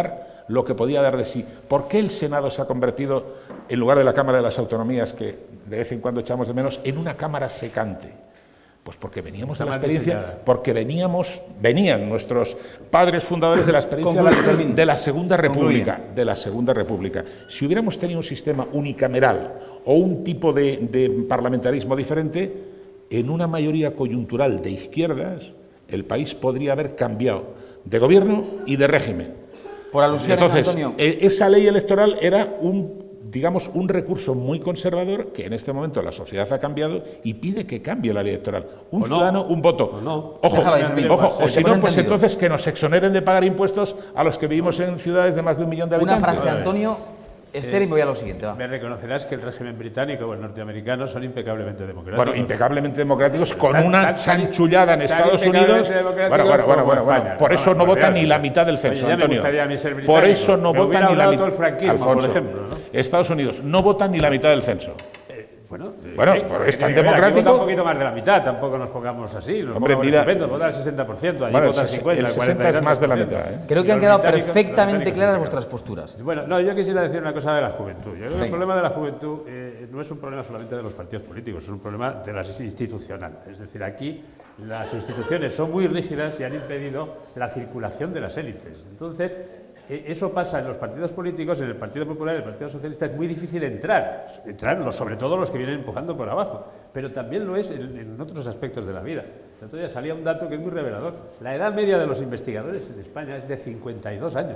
lo que podía dar de sí. ¿Por qué el Senado se ha convertido, en lugar de la Cámara de las Autonomías, que de vez en cuando echamos de menos, en una Cámara secante? Pues porque veníamos de la experiencia, porque veníamos, venían nuestros padres fundadores de la experiencia de la, de la Segunda República, de la Segunda República. Si hubiéramos tenido un sistema unicameral o un tipo de, de parlamentarismo diferente, en una mayoría coyuntural de izquierdas, el país podría haber cambiado de gobierno y de régimen.
Por alusiones,
Entonces,
Antonio.
esa ley electoral era un, digamos, un recurso muy conservador que en este momento la sociedad ha cambiado y pide que cambie la ley electoral. Un
no,
ciudadano, un voto.
No.
Ojo, ojo, o si no, pues
entendido.
entonces que nos exoneren de pagar impuestos a los que vivimos en ciudades de más de un millón de
Una
habitantes.
frase, Antonio. Esther, y voy a lo siguiente. Va.
Me reconocerás que el régimen británico o el norteamericano son impecablemente democráticos.
Bueno, impecablemente democráticos, con
Tan-
una
tan-
chanchullada en
tan
Estados
impecablemente
Unidos.
democráticos
Bueno, bueno, bueno,
como
bueno, bueno.
España.
Por eso no
por
vota
Dios.
ni la mitad del censo,
Oye, ya me
Antonio.
gustaría a mí ser
Por
británico.
eso no
Me
vota
hubiera
ni la
hablado
mitad.
todo el franquismo, por ejemplo, ¿no?
Estados Unidos no vota ni la mitad del censo.
Bueno,
Bueno,
eh,
pues es tan
tiene que ver, aquí
democrático.
vota un poquito más de la mitad, tampoco nos pongamos así. Nos
Hombre,
pongamos
mira-
estupendo, vota el sesenta por ciento, allí
Bueno,
vota el
el ses-
cincuenta por ciento.
el sesenta es más de la mitad, ¿eh?
Creo
Y
que han
los
quedado
británicos-
perfectamente
los británicos
claras
sí,
vuestras
claro.
posturas.
Bueno, no, yo quisiera decir una cosa de la juventud. Yo creo que
Sí.
el problema de la juventud eh, no es un problema solamente de los partidos políticos, es un problema de las institucionales. Es decir, aquí las instituciones son muy rígidas y han impedido la circulación de las élites. Entonces, eh, eso pasa en los partidos políticos, en el Partido Popular y el Partido Socialista es muy difícil entrar, entrar los- sobre todo los que vienen empujando por abajo, pero también lo es en, en otros aspectos de la vida. El otro día salía un dato que es muy revelador. La edad media de los investigadores en España es de cincuenta y dos años.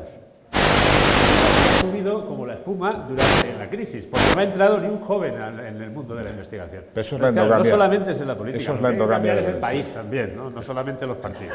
Ha subido como la espuma durante la crisis, porque no ha entrado ni un joven al- en el mundo de la investigación.
Eso es
Pero
la
claro,
endogamia.
no solamente es en la política,
Eso es
lo
la
que hay que
endogamia
cambiar es
de
el
los-
país también, ¿no? No solamente los partidos.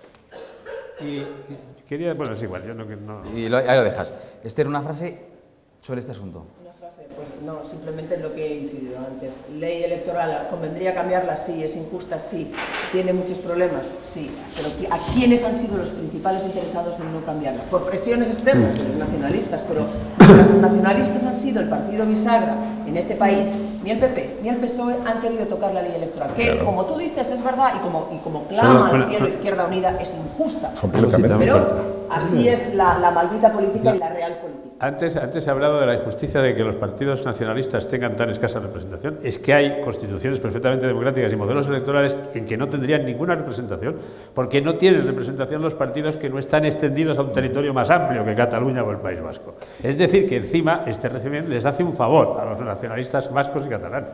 Y, y quería, bueno, es igual, yo no... que no
Y lo, ahí lo dejas. Esther, una frase sobre este asunto.
Una frase, pues no, simplemente en lo que he incidido antes. Ley electoral, ¿convendría cambiarla? Sí. ¿Es injusta? Sí. ¿Tiene muchos problemas? Sí. Pero ¿a quiénes han sido los principales interesados en no cambiarla? Por presiones externas de los nacionalistas, pero los nacionalistas han sido el partido bisagra en este país. Ni el P P ni el P S O E han querido tocar la ley electoral, que
Claro.
como tú dices es verdad y como, y como clama
Solo-
el cielo Izquierda Unida es injusta.
Completamente.
Pero así es la, la maldita política y la real política.
Antes, antes he hablado de la injusticia de que los partidos nacionalistas tengan tan escasa representación. Es que hay constituciones perfectamente democráticas y modelos electorales en que no tendrían ninguna representación, porque no tienen representación los partidos que no están extendidos a un territorio más amplio que Cataluña o el País Vasco. Es decir, que encima este régimen les hace un favor a los nacionalistas vascos y catalanes.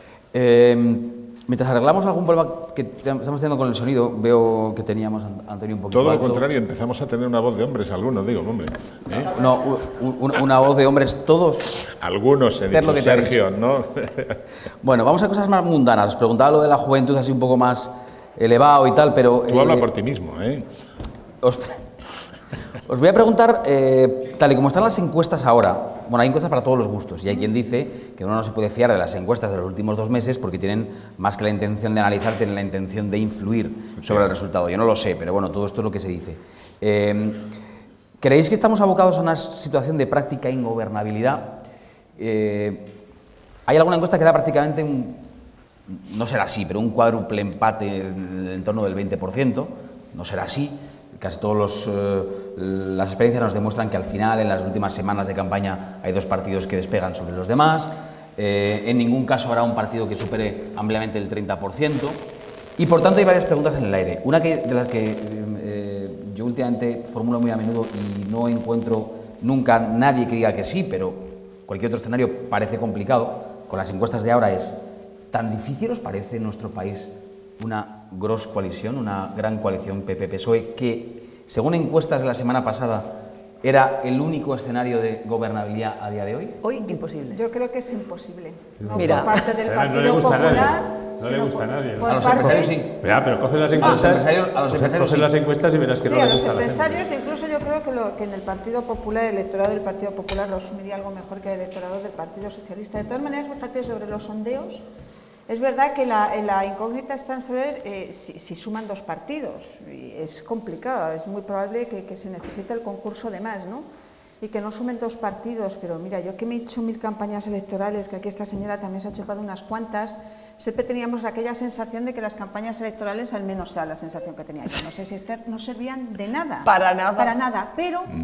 Eh, mientras arreglamos algún problema que te- estamos teniendo con el sonido, veo que teníamos a Antonio un poquito
Todo lo
alto.
contrario, empezamos a tener una voz de hombres, algunos, digo, hombre. ¿eh?
No, u- u- una voz de hombres todos.
Algunos, he
Esther,
dicho,
lo que te ha
Sergio, ¿no?
Bueno, vamos a cosas más mundanas. Os preguntaba lo de la juventud así un poco más elevado y tal, pero...
Tú habla
eh,
por ti mismo, ¿eh?
Os, os voy a preguntar, eh, tal y como están las encuestas ahora, bueno, hay encuestas para todos los gustos y hay quien dice que uno no se puede fiar de las encuestas de los últimos dos meses porque tienen más que la intención de analizar, tienen la intención de influir sobre el resultado. Yo no lo sé, pero bueno, todo esto es lo que se dice. Eh, ¿Creéis que estamos abocados a una situación de práctica ingobernabilidad? Eh, hay alguna encuesta que da prácticamente un, no será así, pero un cuádruple empate en, en torno del veinte por ciento, no será así. Casi todas eh, las experiencias nos demuestran que al final, en las últimas semanas de campaña, hay dos partidos que despegan sobre los demás. Eh, en ningún caso habrá un partido que supere ampliamente el treinta por ciento. Y por tanto hay varias preguntas en el aire. Una que, de las que eh, yo últimamente formulo muy a menudo y no encuentro nunca nadie que diga que sí, pero cualquier otro escenario parece complicado, con las encuestas de ahora es: ¿tan difícil os parece en nuestro país una gross coalición, una gran coalición P P P S O E, que, según encuestas de la semana pasada, era el único escenario de gobernabilidad a día de hoy?
Hoy, imposible.
Yo creo que es imposible. No
Mira,
por parte del
además, no le
Partido
gusta a nadie.
Popular,
No le
sino
gusta a
por-
nadie, ¿no?
por
A los
parte-
empresarios sí.
Ya, pero coge las
A los
encuestas,
empresarios- a los
coge-
empresarios
coge
sí.
las encuestas y verás que
Sí,
no
a
le
los
gusta a la gente.
empresarios, incluso yo creo que, lo, que en el Partido Popular, el electorado del Partido Popular lo asumiría algo mejor que el electorado del Partido Socialista. De todas maneras, fíjate, sobre los sondeos, es verdad que la, la incógnita está en saber eh, si, si suman dos partidos. Y es complicado, es muy probable que, que se necesite el concurso de más, ¿no? Y que no sumen dos partidos, pero mira, yo que me he hecho mil campañas electorales, que aquí esta señora también se ha chocado unas cuantas, siempre teníamos aquella sensación de que las campañas electorales, al menos era la sensación que tenía yo, no sé si Esther, no servían de nada.
Para nada.
Para nada, pero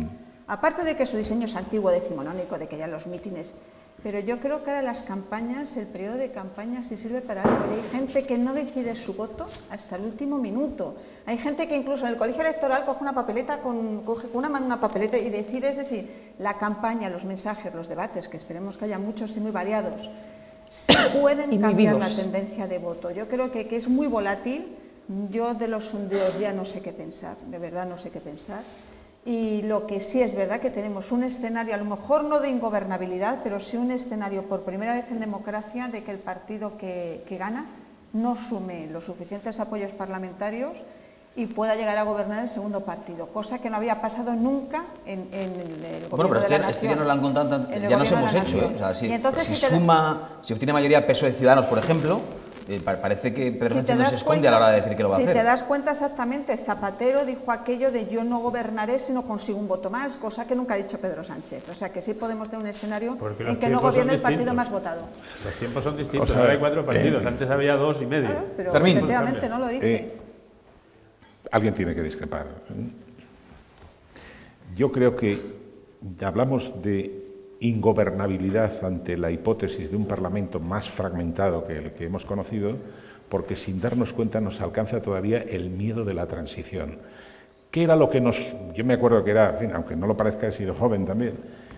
Aparte de que su diseño es antiguo, decimonónico, de que ya los mítines, pero yo creo que ahora las campañas, el periodo de campañas sí sirve para algo. Hay gente que no decide su voto hasta el último minuto. Hay gente que incluso en el colegio electoral coge una papeleta, con, coge con una mano una papeleta y decide, es decir, la campaña, los mensajes, los debates, que esperemos que haya muchos y muy variados, sí pueden cambiar la tendencia de voto. Yo creo que, que es muy volátil. Yo de los sondeos ya no sé qué pensar, de verdad no sé qué pensar. Y lo que sí es verdad que tenemos un escenario, a lo mejor no de ingobernabilidad, pero sí un escenario por primera vez en democracia de que el partido que, que gana no sume los suficientes apoyos parlamentarios y pueda llegar a gobernar el segundo partido, cosa que no había pasado nunca en, en el gobierno
bueno, pero
de
esto,
la
esto ya nos lo han contado, ya nos hemos hecho. ¿eh? O sea, si,
entonces,
si,
si
suma, si obtiene mayoría P S O E Ciudadanos, por ejemplo, Eh, parece que Pedro Sánchez no se esconde a la hora de decir que lo va a
si
hacer.
Si te das cuenta exactamente, Zapatero dijo aquello de yo no gobernaré si no consigo un voto más, cosa que nunca ha dicho Pedro Sánchez. O sea que sí podemos tener un escenario en que no gobierne el partido más votado.
Los tiempos son distintos,
O sea,
ahora hay cuatro partidos,
eh,
antes había dos y medio.
Claro, pero
Fermín.
efectivamente no lo dice.
Eh, alguien tiene que discrepar. Yo creo que hablamos de ingobernabilidad ante la hipótesis de un Parlamento más fragmentado que el que hemos conocido, porque sin darnos cuenta nos alcanza todavía el miedo de la transición. ¿Qué era lo que nos... Yo me acuerdo que era, en fin, aunque no lo parezca, he sido joven también,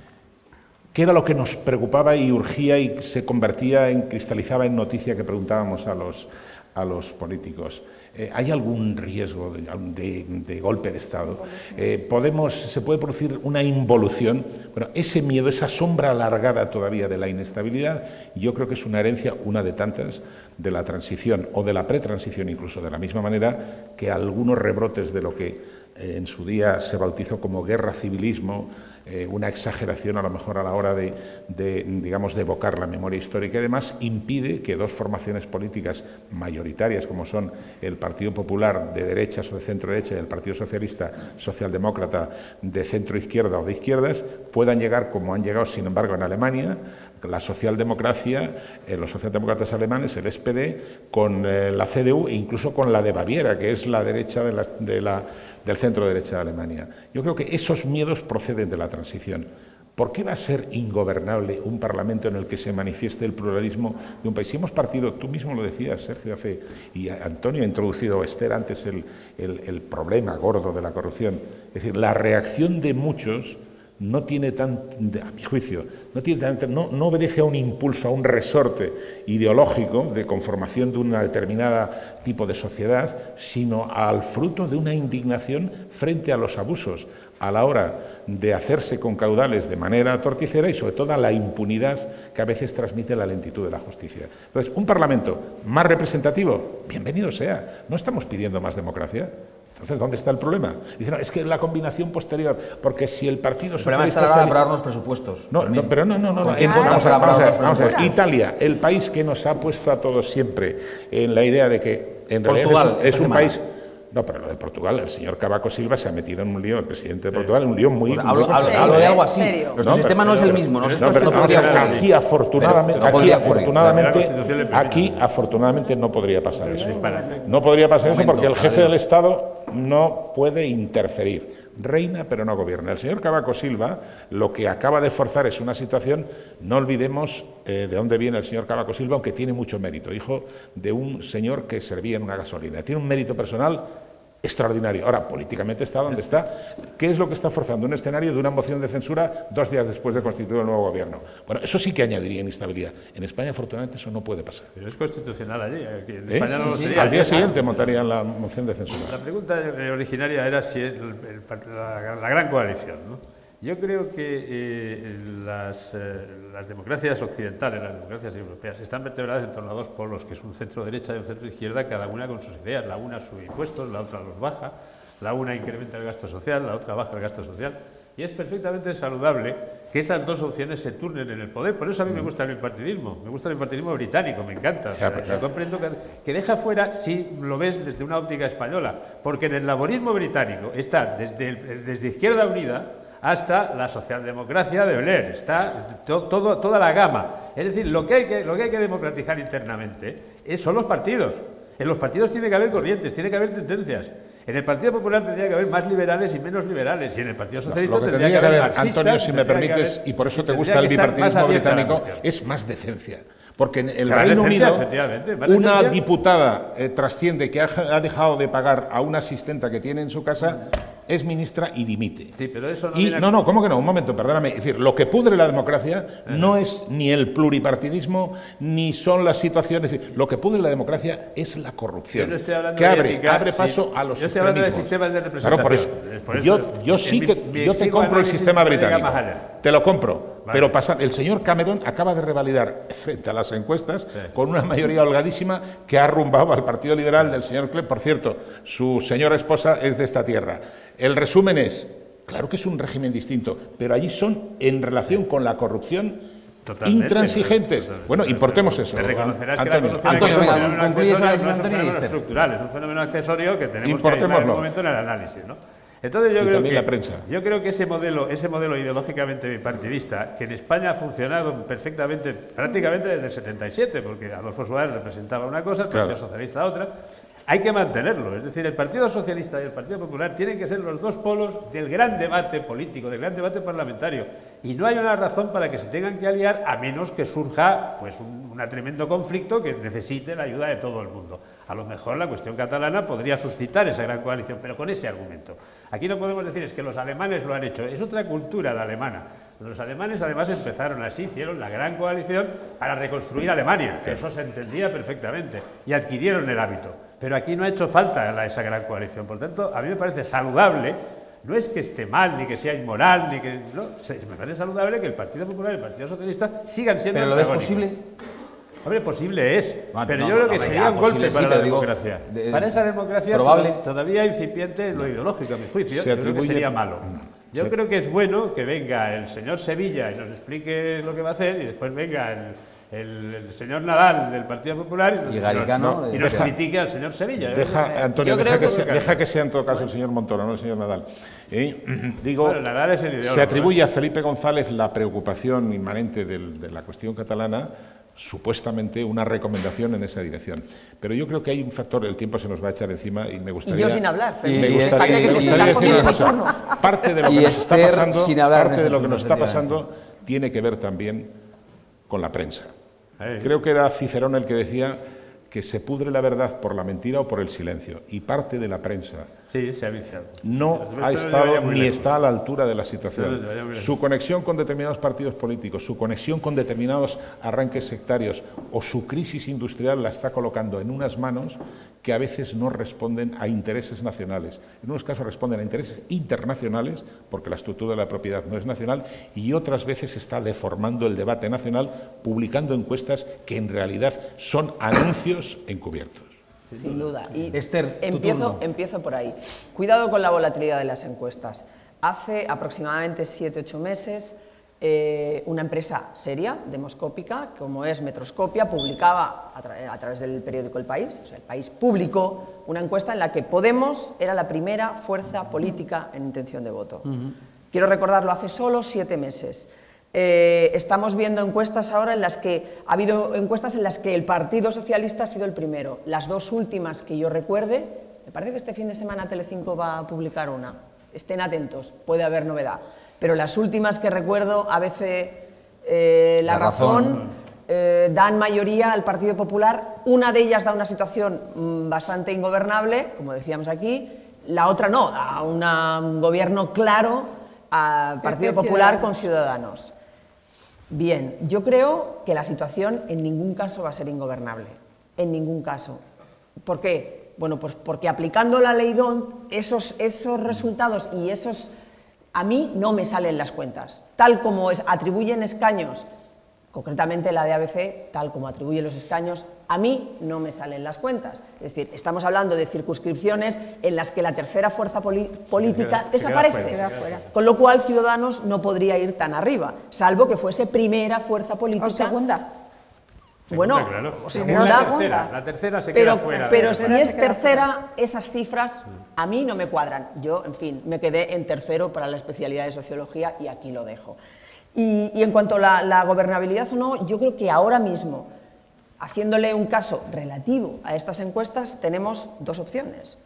¿qué era lo que nos preocupaba y urgía y se convertía en, cristalizaba en noticia que preguntábamos a los, a los políticos? Eh, ¿Hay algún riesgo de, de, de golpe de Estado? Eh, podemos, ¿Se puede producir una involución? Bueno, ese miedo, esa sombra alargada todavía de la inestabilidad, yo creo que es una herencia, una de tantas, de la transición o de la pretransición, incluso de la misma manera que algunos rebrotes de lo que eh, en su día se bautizó como guerra civilismo, Eh, una exageración a lo mejor a la hora de, de, digamos, de evocar la memoria histórica y demás, impide que dos formaciones políticas mayoritarias, como son el Partido Popular de derechas o de centro-derecha y el Partido Socialista Socialdemócrata de centro-izquierda o de izquierdas, puedan llegar, como han llegado, sin embargo, en Alemania, la socialdemocracia, eh, los socialdemócratas alemanes, el S P D, con eh, la C D U e incluso con la de Baviera, que es la derecha de la... De la del centro-derecha de Alemania. Yo creo que esos miedos proceden de la transición. ¿Por qué va a ser ingobernable un Parlamento en el que se manifieste el pluralismo de un país? Si hemos partido, tú mismo lo decías, Sergio, hace, y Antonio ha introducido, Esther, antes el, el, el problema gordo de la corrupción. Es decir, la reacción de muchos no tiene tan, a mi juicio, no, tiene tan, no, no obedece a un impulso, a un resorte ideológico de conformación de una determinada tipo de sociedad, sino al fruto de una indignación frente a los abusos a la hora de hacerse con caudales de manera torticera y sobre todo a la impunidad que a veces transmite la lentitud de la justicia. Entonces, un Parlamento más representativo, bienvenido sea, no estamos pidiendo más democracia. Entonces, ¿dónde está el problema? Dicen, no, es que la combinación posterior, porque si el Partido
Socialista... El problema está a la hora de aprobar los presupuestos.
No, no, pero no, no, no. no.
Claro,
vamos, a, vamos, a ver, vamos a ver.
seguras.
Italia, el país que nos ha puesto a todos siempre en la idea de que en
Portugal,
realidad es, es un
semana.
país... No, pero lo de Portugal, el señor Cavaco Silva se ha metido en un lío, el presidente de Portugal, en un lío muy...
Pues hablo,
muy
hablo,
considerable.
hablo de algo así.
¿Serio?
Nuestro
No,
sistema
pero-
no es el
pero-
mismo.
No,
Nosotros
pero
no podría
aquí,
ocurrir.
aquí afortunadamente,
Pero no
aquí
podría ocurrir.
afortunadamente,
La Constitución le permite.
aquí afortunadamente no podría pasar eso.
disparate.
No podría pasar eso
Momento,
porque el jefe
adiós.
del Estado no puede interferir. Reina pero no gobierna. El señor Cavaco Silva lo que acaba de forzar es una situación, no olvidemos eh, de dónde viene el señor Cavaco Silva, aunque tiene mucho mérito, hijo de un señor que servía en una gasolina. Tiene un mérito personal extraordinario. Ahora, políticamente está donde está. ¿Qué es lo que está forzando? Un escenario de una moción de censura dos días después de constituir el nuevo gobierno. Bueno, eso sí que añadiría inestabilidad. En España, afortunadamente, eso no puede pasar.
Pero es constitucional allí, aquí en
¿Eh?
España no lo
Sí, sí.
sería.
Al día siguiente montarían la moción de
La
censura.
pregunta eh, originaria era si el- el- la, la gran coalición, ¿no? Yo creo que eh, las, eh, las democracias occidentales, las democracias europeas, están vertebradas en torno a dos polos, que es un centro derecha y un centro izquierda, cada una con sus ideas. La una sube impuestos, la otra los baja, la una incrementa el gasto social, la otra baja el gasto social. Y es perfectamente saludable que esas dos opciones se turnen en el poder. Por eso a mí me gusta el bipartidismo. Me gusta el bipartidismo británico, me encanta. O sea,
pero
yo
claro.
comprendo que, que deja fuera, si lo ves desde una óptica española, porque en el laborismo británico está desde, el- desde Izquierda Unida hasta la socialdemocracia de Blair, está to- todo, toda la gama. Es decir, lo que hay que, lo que, hay que democratizar internamente es, son los partidos. En los partidos tiene que haber corrientes, tiene que haber tendencias. En el Partido Popular tendría que haber más liberales y menos liberales, y en el Partido Socialista
Lo que
tendría,
tendría que haber,
marxistas,
Antonio, si me
tendría que
permites,
haber-
y por eso te
tendría
gusta el
que estar más
bipartidismo
abierta la
británico,
cuestión.
es más decencia. Porque en el
Más
Reino
decencia,
Unido,
efectivamente, más
una
decencia.
diputada eh, trasciende que ha, ha dejado de pagar a una asistenta que tiene en su casa, es ministra y dimite.
Sí, pero eso no
y,
viene a-
no, no, ¿cómo que no? Un momento, perdóname. Es decir, lo que pudre la democracia no es ni el pluripartidismo, ni son las situaciones. Es decir, lo que pudre la democracia es la corrupción.
Yo no estoy hablando
que
de
abre,
ética,
abre
sí.
paso a los
Yo estoy hablando de
extremismos.
sistemas de
Claro, por eso.
representación. Es por eso,
yo, yo
en
sí
mi-
que
mi
yo te
exiguo
compro el
análisis
sistema
no llega
británico.
más allá.
Te lo compro.
Vale.
Pero pasa, el señor Cameron acaba de revalidar frente a las encuestas
Sí.
con una mayoría holgadísima que ha arrumbado al Partido Liberal del señor Clem. Por cierto, su señora esposa es de esta tierra. El resumen es, claro que es un régimen distinto, pero allí son, en relación con la corrupción,
Totalmente,
intransigentes.
totalmente.
Bueno, importemos eso.
Te reconocerás que la
Antonio.
corrupción
Antonio,
aquí es un
venga,
fenómeno
concluye sobre
accesorio, no es un
Antonio
fenómeno
Lister.
estructural, es un fenómeno accesorio que tenemos que
Importémoslo.
aislar en un momento en el análisis, ¿no? Entonces yo
Y
creo
también
que,
la prensa.
yo creo que ese modelo, ese modelo ideológicamente bipartidista, que en España ha funcionado perfectamente, prácticamente desde el setenta y siete, porque Adolfo Suárez representaba una cosa, el
Claro.
Partido Socialista otra, hay que mantenerlo. Es decir, el Partido Socialista y el Partido Popular tienen que ser los dos polos del gran debate político, del gran debate parlamentario. Y no hay una razón para que se tengan que aliar a menos que surja pues, un, un tremendo conflicto que necesite la ayuda de todo el mundo. A lo mejor la cuestión catalana podría suscitar esa gran coalición, pero con ese argumento. Aquí no podemos decir es que los alemanes lo han hecho, es otra cultura la alemana. Los alemanes además empezaron así, hicieron la gran coalición para reconstruir Alemania, eso se entendía perfectamente, y adquirieron el hábito. Pero aquí no ha hecho falta la- esa gran coalición, por tanto, a mí me parece saludable, no es que esté mal, ni que sea inmoral, ni que... No, se- me parece saludable que el Partido Popular y el Partido Socialista sigan siendo
¿Pero lo ves
antagónicos.
posible?
Hombre, posible es,
Bueno,
pero
no,
yo creo
no,
que
hombre,
sería
ya,
un golpe
posible sí,
para la
pero digo,
democracia.
de-
para esa democracia
probable.
to- todavía incipiente en lo ideológico, a mi juicio,
Se
yo creo que
atribuye-
sería malo. Yo
se-
creo que es bueno que venga el señor Sevilla y nos explique lo que va a hacer y después venga el, el- el señor Nadal del Partido Popular y nos,
Y Garicano
nos-
de-
y nos
Deja-
critique al señor Sevilla. Yo creo
Deja,
que-
Antonio,
Yo
deja
creo
que,
que-
sea, deja que sea en todo caso el señor Montoro, no el señor Nadal. Eh, Digo,
Bueno, Nadal es el ideólogo,
se atribuye a Felipe González la preocupación inmanente del- de la cuestión catalana, supuestamente una recomendación en esa dirección. Pero yo creo que hay un factor, el tiempo se nos va a echar encima y me gustaría...
Y yo sin hablar,
Me
Felipe.
Y-
gustaría,
Fíjate que
me
te
gustaría
estás
decir una
comiendo
cosa.
mi turno.
Parte de lo que
Y
nos está
Esther,
pasando,
sin hablar en
parte de
este
lo que
turno,
nos está
efectivamente.
pasando tiene que ver también con la prensa.
Eh.
Creo que era Cicerón el que decía que se pudre la verdad por la mentira o por el silencio. Y parte de la prensa
Sí, se ha viciado.
no
Pero
ha
esto no
estado
llevaría muy
ni
lejos.
está a la altura de la
Esto
situación.
no llevaría muy lejos.
Su conexión con determinados partidos políticos, su conexión con determinados arranques sectarios o su crisis industrial la está colocando en unas manos que a veces no responden a intereses nacionales. En unos casos responden a intereses internacionales, porque la estructura de la propiedad no es nacional, y otras veces está deformando el debate nacional, publicando encuestas que en realidad son anuncios encubiertos.
Sin duda. Y
Esther, tu
empiezo,
turno.
empiezo por ahí. Cuidado con la volatilidad de las encuestas. Hace aproximadamente siete ocho meses, eh, una empresa seria, demoscópica, como es Metroscopia, publicaba a, tra- a través del periódico El País, o sea, El País publicó una encuesta en la que Podemos era la primera fuerza política en intención de voto. Quiero recordarlo, hace solo siete meses. Eh, estamos viendo encuestas ahora en las que ha habido encuestas en las que el Partido Socialista ha sido el primero. Las dos últimas que yo recuerde, me parece que este fin de semana Telecinco va a publicar una. Estén atentos, puede haber novedad. Pero las últimas que recuerdo, a veces eh, La,
La Razón.
Razón, eh, dan mayoría al Partido Popular. Una de ellas da una situación mm, bastante ingobernable, como decíamos aquí. La otra no, da una- un gobierno claro al Partido
P P
Popular
Ciudadanos.
con Ciudadanos. Bien, yo creo que la situación en ningún caso va a ser ingobernable, en ningún caso. ¿Por qué? Bueno, pues porque aplicando la ley D O N T, esos, esos resultados y esos, a mí no me salen las cuentas. Tal como es, atribuyen escaños, concretamente la de A B C, tal como atribuye los escaños, a mí no me salen las cuentas. Es decir, estamos hablando de circunscripciones en las que la tercera fuerza poli- política
se queda
desaparece.
fuera.
Queda fuera.
Con lo cual, Ciudadanos no podría ir tan arriba, salvo que fuese primera fuerza política.
O segunda.
Bueno,
Segunda, claro.
o
Segunda,
segunda,
la tercera,
segunda.
la tercera se queda
pero,
fuera.
pero
de-
si
tercera
es
se queda
tercera, esas cifras a mí no me cuadran. Yo, en fin, me quedé en tercero para la especialidad de Sociología y aquí lo dejo. Y, y en cuanto a la, la gobernabilidad o no, yo creo que ahora mismo, haciéndole un caso relativo a estas encuestas, tenemos dos opciones.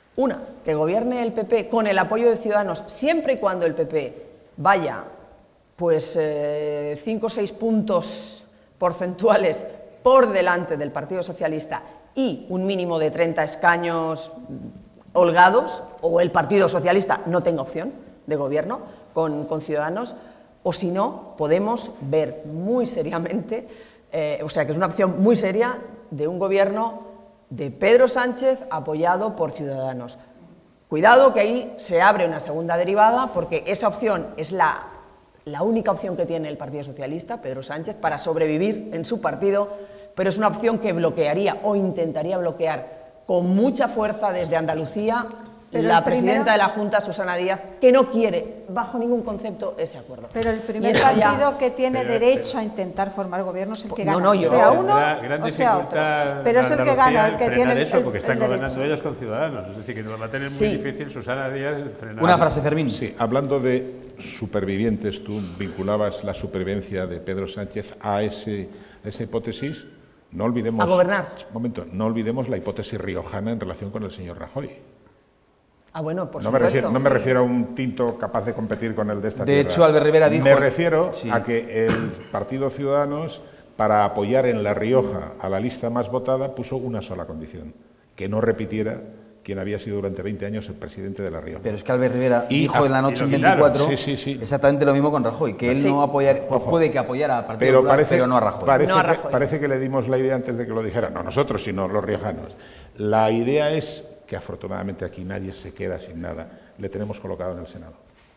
Una, que gobierne el P P con el apoyo de Ciudadanos, siempre y cuando el P P vaya pues eh, cinco o seis puntos porcentuales por delante del Partido Socialista y un mínimo de treinta escaños holgados, o el Partido Socialista no tenga opción de gobierno con, con Ciudadanos, o si no, podemos ver muy seriamente, eh, o sea que es una opción muy seria de un gobierno de Pedro Sánchez apoyado por Ciudadanos. Cuidado que ahí se abre una segunda derivada, porque esa opción es la, la única opción que tiene el Partido Socialista, Pedro Sánchez, para sobrevivir en su partido, pero es una opción que bloquearía o intentaría bloquear con mucha fuerza desde Andalucía
Pero
la
el primero-
presidenta de la Junta, Susana Díaz, que no quiere, bajo ningún concepto, ese acuerdo.
Pero el
Y
primer
eso ya-
partido que tiene
Pero-
derecho a intentar formar gobierno es el que
No,
gana,
no, yo-
sea
No,
uno
gran, gran
o sea otro.
dificultad
Pero es el que
Andalucía
gana, el que
frenar
tiene el,
eso,
el-
porque están
el
gobernando
derecho.
ellos con Ciudadanos. Es decir, que nos va a tener
Sí.
muy difícil Susana Díaz frenar.
Una frase, Fermín.
Sí, hablando de supervivientes, tú vinculabas la supervivencia de Pedro Sánchez a, ese, a esa hipótesis. No olvidemos,
A gobernar.
Un momento, no olvidemos la hipótesis riojana en relación con el señor Rajoy.
Ah, bueno, por
No me,
supuesto.
refiero, no me refiero a un tinto capaz de competir con el de esta
De
tierra.
hecho, Albert Rivera dijo-
Me refiero
Sí.
a que el Partido Ciudadanos, para apoyar en La Rioja a la lista más votada, puso una sola condición: que no repitiera quien había sido durante veinte años el presidente de La Rioja.
Pero es que Albert Rivera
Y
dijo
a-
en la
y
noche
lo
en
quitaron.
veinticuatro
Sí, sí, sí.
exactamente lo mismo con Rajoy, que él
Sí.
no apoyar, pues
Ojo.
puede que apoyara al Partido
Pero
Popular,
parece,
pero no a Rajoy.
Parece,
No a
que,
Rajoy.
parece que le dimos la idea antes de que lo dijera. No nosotros, sino los riojanos. La idea es que afortunadamente aquí nadie se queda sin nada. Le tenemos colocado en el Senado.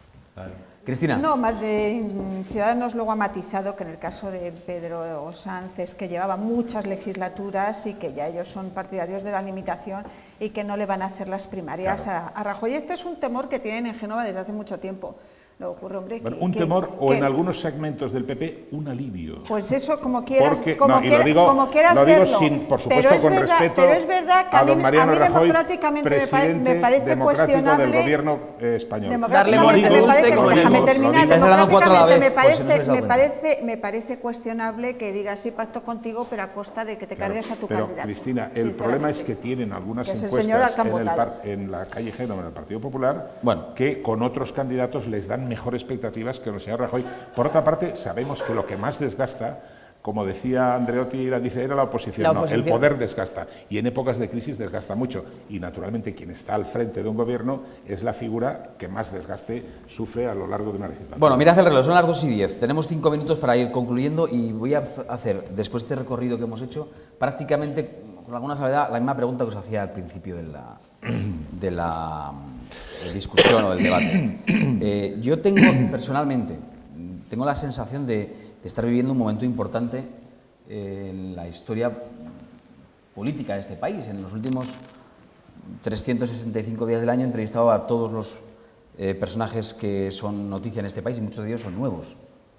Cristina.
No, más de mm, Ciudadanos luego ha matizado que en el caso de Pedro Sánchez, que llevaba muchas legislaturas y que ya ellos son partidarios de la limitación y que no le van a hacer las primarias a, a Rajoy. Este es un temor que tienen en Génova desde hace mucho tiempo. Lo ocurre, hombre,
Bueno,
que-
un
que-
temor o
que-
en algunos segmentos del P P un alivio.
Pues eso, como quieras,
Porque-
como
no, y lo
quiera-
digo-
como quieras
lo digo
verlo.
sin, por
Pero
supuesto,
es
con
verdad-
respeto
pero es verdad que
a
a mí,
don Mariano
a mí
Rajoy,
democráticamente me, pare-
presidente
me parece
democrático
cuestionable.
del gobierno eh, español.
Democráticamente
Darle
me
dulce
parece,
como
déjame
el-
terminar,
lo digo.
Estás hablando cuatro a la
democráticamente me
vez, por si no
parece,
os habéis
me
dado
parece, me parece cuestionable que digas sí pacto contigo, pero a costa de que te
Claro,
cargues a tu
pero,
candidato.
Cristina, el problema es que tienen algunas
Que es el
encuestas
señor al que han
en, el
votado.
par- en la calle Génova, en el Partido Popular,
Bueno.
que con otros candidatos les dan mejor expectativas que el señor Rajoy. Por otra parte, sabemos que lo que más desgasta, como decía Andreotti, la- dice, era la oposición.
La
No,
oposición.
el poder desgasta. Y en épocas de crisis desgasta mucho. Y naturalmente quien está al frente de un gobierno es la figura que más desgaste sufre a lo largo de una legislatura.
Bueno, mirad el reloj, son las dos y diez. Tenemos cinco minutos para ir concluyendo y voy a f- hacer, después de este recorrido que hemos hecho, prácticamente, con alguna salvedad, la misma pregunta que os hacía al principio de la, de la mm, discusión o del debate. Eh, yo tengo, personalmente, mm, tengo la sensación de, de estar viviendo un momento importante eh, en la historia política de este país. En los últimos trescientos sesenta y cinco días del año he entrevistado a todos los eh, personajes que son noticia en este país y muchos de ellos son nuevos.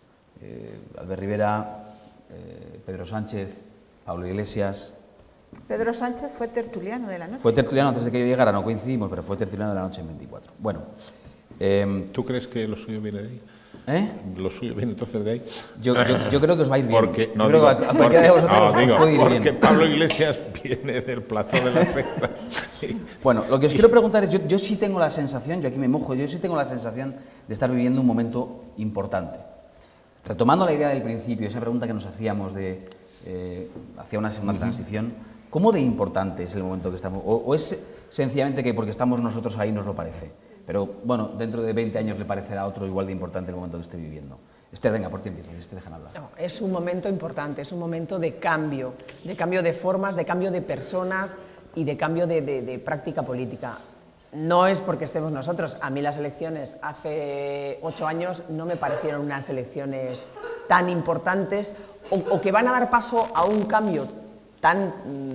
Eh, Albert Rivera, eh, Pedro Sánchez, Pablo Iglesias.
Pedro Sánchez fue tertuliano de la noche.
Fue tertuliano antes de que yo llegara, no coincidimos, pero fue tertuliano de la noche en veinticuatro. Bueno, eh,
¿Tú crees que lo suyo viene de ahí?
¿eh?
¿Lo suyo viene entonces de ahí?
yo, yo- yo creo que os va a ir bien.
Porque, no,
yo creo
digo,
que a, a cualquiera de
porque-
vosotros
no,
os
digo,
puede ir
porque
bien.
Pablo Iglesias viene del plató de la sexta.
Bueno, lo que os quiero preguntar es, yo, yo sí tengo la sensación, yo aquí me mojo, yo sí tengo la sensación de estar viviendo un momento importante. Retomando la idea del principio, esa pregunta que nos hacíamos de eh, hacia una segunda transición, ¿cómo de importante es el momento que estamos? O, o es sencillamente que porque estamos nosotros ahí nos lo parece? Pero bueno, dentro de veinte años le parecerá a otro igual de importante el momento que esté viviendo. Esther, venga, ¿por qué empiezas? Esther, dejan hablar.
No, es un momento importante, es un momento de cambio, de cambio de formas, de cambio de personas y de cambio de, de- de práctica política. No es porque estemos nosotros. A mí las elecciones hace ocho años no me parecieron unas elecciones tan importantes o, o que van a dar paso a un cambio tan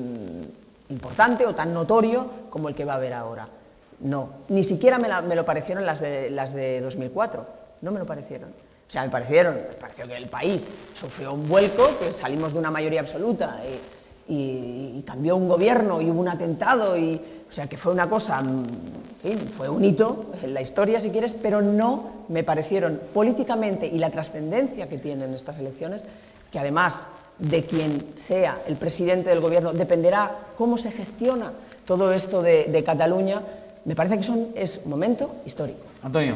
mm, importante o tan notorio como el que va a haber ahora. No, ni siquiera me, la- me lo parecieron las de, las de dos mil cuatro, no me lo parecieron. O sea, me parecieron, me pareció que el país sufrió un vuelco, que salimos de una mayoría absoluta y, y- y cambió un gobierno y hubo un atentado, y, o sea, que fue una cosa, mm, en fin, fue un hito en la historia, si quieres, pero no me parecieron políticamente y la trascendencia que tienen estas elecciones, que además de quien sea el presidente del gobierno dependerá cómo se gestiona todo esto de, de Cataluña, me parece que son, es un momento histórico.
Antonio.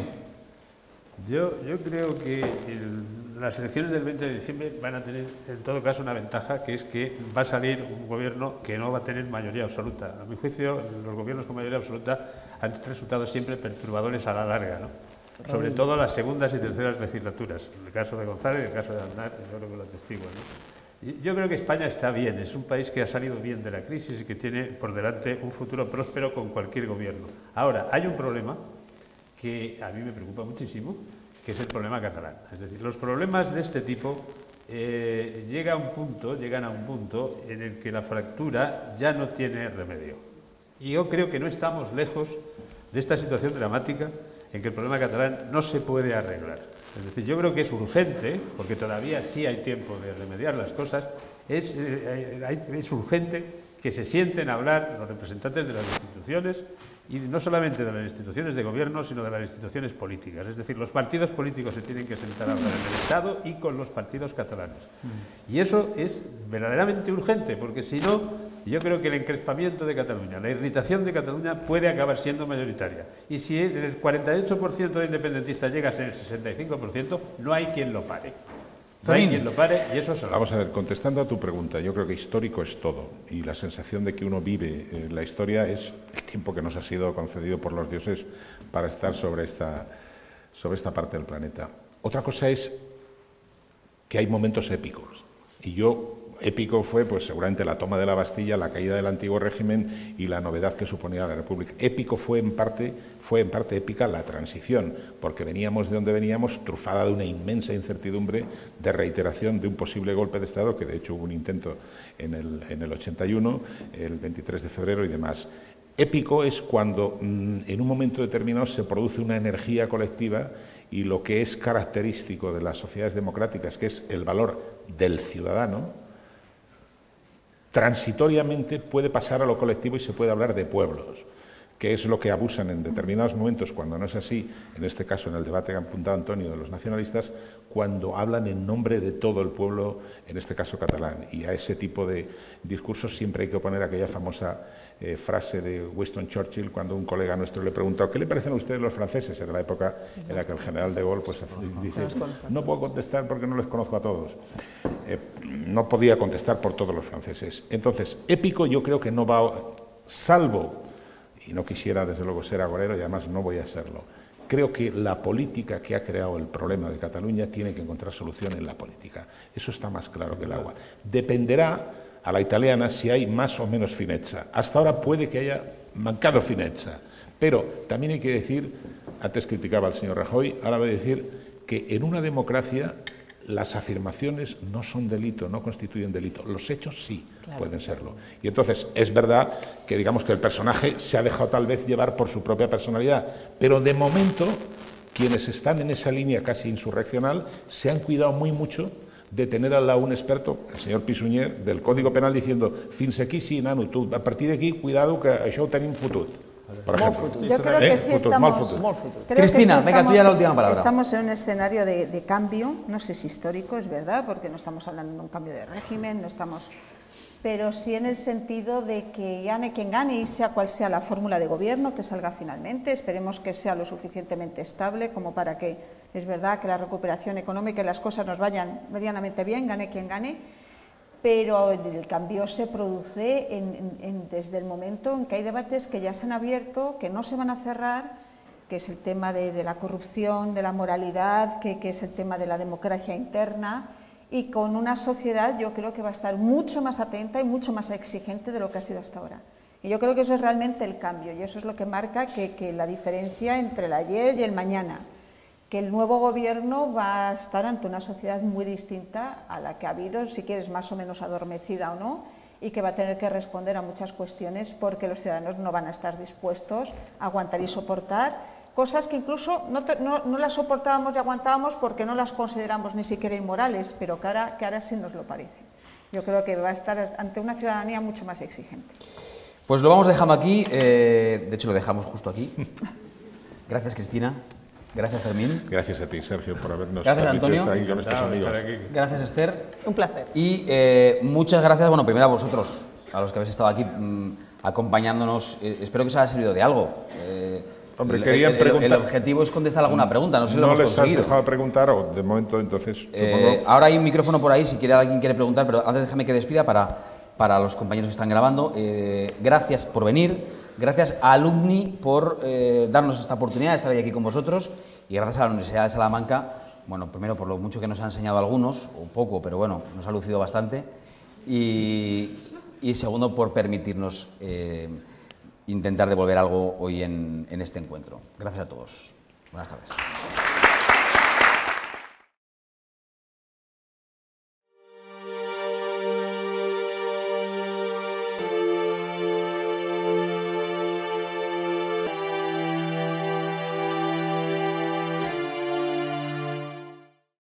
Yo, yo creo que el, las elecciones del veinte de diciembre van a tener, en todo caso, una ventaja, que es que va a salir un gobierno que no va a tener mayoría absoluta. A mi juicio, los gobiernos con mayoría absoluta han resultado siempre perturbadores a la larga, ¿no? Sobre todo las segundas y terceras legislaturas. En el caso de González y en el caso de Aznar, yo creo que lo atestiguo, ¿no? Y yo creo que España está bien, es un país que ha salido bien de la crisis y que tiene por delante un futuro próspero con cualquier gobierno. Ahora, hay un problema que a mí me preocupa muchísimo, que es el problema catalán. Es decir, los problemas de este tipo eh, llega a un punto, llegan a un punto en el que la fractura ya no tiene remedio. Y yo creo que no estamos lejos de esta situación dramática en que el problema catalán no se puede arreglar. Es decir, yo creo que es urgente, porque todavía sí hay tiempo de remediar las cosas, es, eh, es urgente que se sienten a hablar los representantes de las instituciones, y no solamente de las instituciones de gobierno, sino de las instituciones políticas. Es decir, los partidos políticos se tienen que sentar a hablar en el Estado y con los partidos catalanes. Y eso es verdaderamente urgente, porque si no, yo creo que el encrespamiento de Cataluña, la irritación de Cataluña puede acabar siendo mayoritaria. Y si el cuarenta y ocho por ciento de independentistas llega a ser el sesenta y cinco por ciento, no hay quien lo pare. No hay quien lo pare y eso es...
Vamos a ver, contestando a tu pregunta, yo creo que histórico es todo y la sensación de que uno vive eh, la historia es el tiempo que nos ha sido concedido por los dioses para estar sobre esta, sobre esta parte del planeta. Otra cosa es que hay momentos épicos y yo... Épico fue, pues seguramente la toma de la Bastilla, la caída del antiguo régimen y la novedad que suponía la República. Épico fue en parte, fue en parte épica la transición, porque veníamos de donde veníamos, trufada de una inmensa incertidumbre de reiteración de un posible golpe de Estado, que de hecho hubo un intento en el, en el ochenta y uno, el veintitrés de febrero y demás. Épico es cuando mmm, en un momento determinado se produce una energía colectiva y lo que es característico de las sociedades democráticas, que es el valor del ciudadano, transitoriamente puede pasar a lo colectivo y se puede hablar de pueblos, que es lo que abusan en determinados momentos, cuando no es así, en este caso en el debate que ha apuntado Antonio de los nacionalistas, cuando hablan en nombre de todo el pueblo, en este caso catalán. Y a ese tipo de discursos siempre hay que oponer aquella famosa eh, frase de Winston Churchill, cuando un colega nuestro le preguntó ¿qué le parecen a ustedes los franceses? Era la época en la que el general de Gaulle pues, dice, no puedo contestar porque no les conozco a todos. Eh, no podía contestar por todos los franceses. Entonces, épico yo creo que no va, salvo, y no quisiera desde luego ser agorero y además no voy a serlo, creo que la política que ha creado el problema de Cataluña tiene que encontrar solución en la política. Eso está más claro que el agua. Dependerá a la italiana si hay más o menos finezza. Hasta ahora puede que haya mancado finezza, pero también hay que decir, antes criticaba al señor Rajoy, ahora voy a decir que en una democracia las afirmaciones no son delito, no constituyen delito. Los hechos sí claro, pueden serlo. Y entonces es verdad que digamos que el personaje se ha dejado tal vez llevar por su propia personalidad, pero de momento quienes están en esa línea casi insurreccional se han cuidado muy mucho de tener al lado un experto, el señor Pisuñer, del Código Penal diciendo fins aquí sí, nano, tu, a partir d'aquí, cuidado que això ho tenim fotut. Por ejemplo.
Yo creo que
¿Eh?
sí
Futuro,
estamos...
Cristina,
Creo que sí
venga,
estamos,
tú ya la última palabra.
Estamos en un escenario de, de cambio, no sé si histórico, es verdad, porque no estamos hablando de un cambio de régimen, no estamos... pero sí en el sentido de que gane quien gane y sea cual sea la fórmula de gobierno que salga finalmente, esperemos que sea lo suficientemente estable como para que, es verdad, que la recuperación económica y las cosas nos vayan medianamente bien, gane quien gane, pero el cambio se produce en, en, desde el momento en que hay debates que ya se han abierto, que no se van a cerrar, que es el tema de, de la corrupción, de la moralidad, que, que es el tema de la democracia interna, y con una sociedad yo creo que va a estar mucho más atenta y mucho más exigente de lo que ha sido hasta ahora. Y yo creo que eso es realmente el cambio, y eso es lo que marca que, que la diferencia entre el ayer y el mañana, que el nuevo gobierno va a estar ante una sociedad muy distinta a la que ha habido, si quieres más o menos adormecida o no, y que va a tener que responder a muchas cuestiones porque los ciudadanos no van a estar dispuestos a aguantar y soportar cosas que incluso no, te, no, no las soportábamos y aguantábamos porque no las consideramos ni siquiera inmorales, pero que ahora, que ahora sí nos lo parece. Yo creo que va a estar ante una ciudadanía mucho más exigente.
Pues lo vamos dejando aquí, eh, de hecho lo dejamos justo aquí. Gracias, Cristina. Gracias, Fermín.
Gracias a ti, Sergio, por habernos
gracias,
permitido
Antonio.
estar aquí con estos amigos.
Gracias, Esther.
Un placer.
Y eh, muchas gracias, bueno, primero a vosotros, a los que habéis estado aquí. acompañándonos. Eh, espero que os haya servido de algo. Eh,
Hombre,
el,
querían
el,
preguntar...
el objetivo es contestar alguna pregunta, no sé si lo
¿No
hemos
les
conseguido.
has dejado preguntar o de momento entonces?
Eh,
supongo...
ahora hay un micrófono por ahí, si quiere alguien quiere preguntar, pero antes déjame que despida para, para los compañeros que están grabando. Eh, gracias por venir, gracias a Alumni por eh, darnos esta oportunidad de estar hoy aquí con vosotros y gracias a la Universidad de Salamanca, bueno, primero por lo mucho que nos ha enseñado algunos, o poco, pero bueno, nos ha lucido bastante, y, y segundo por permitirnos eh, intentar devolver algo hoy en, en este encuentro. Gracias a todos. Buenas tardes.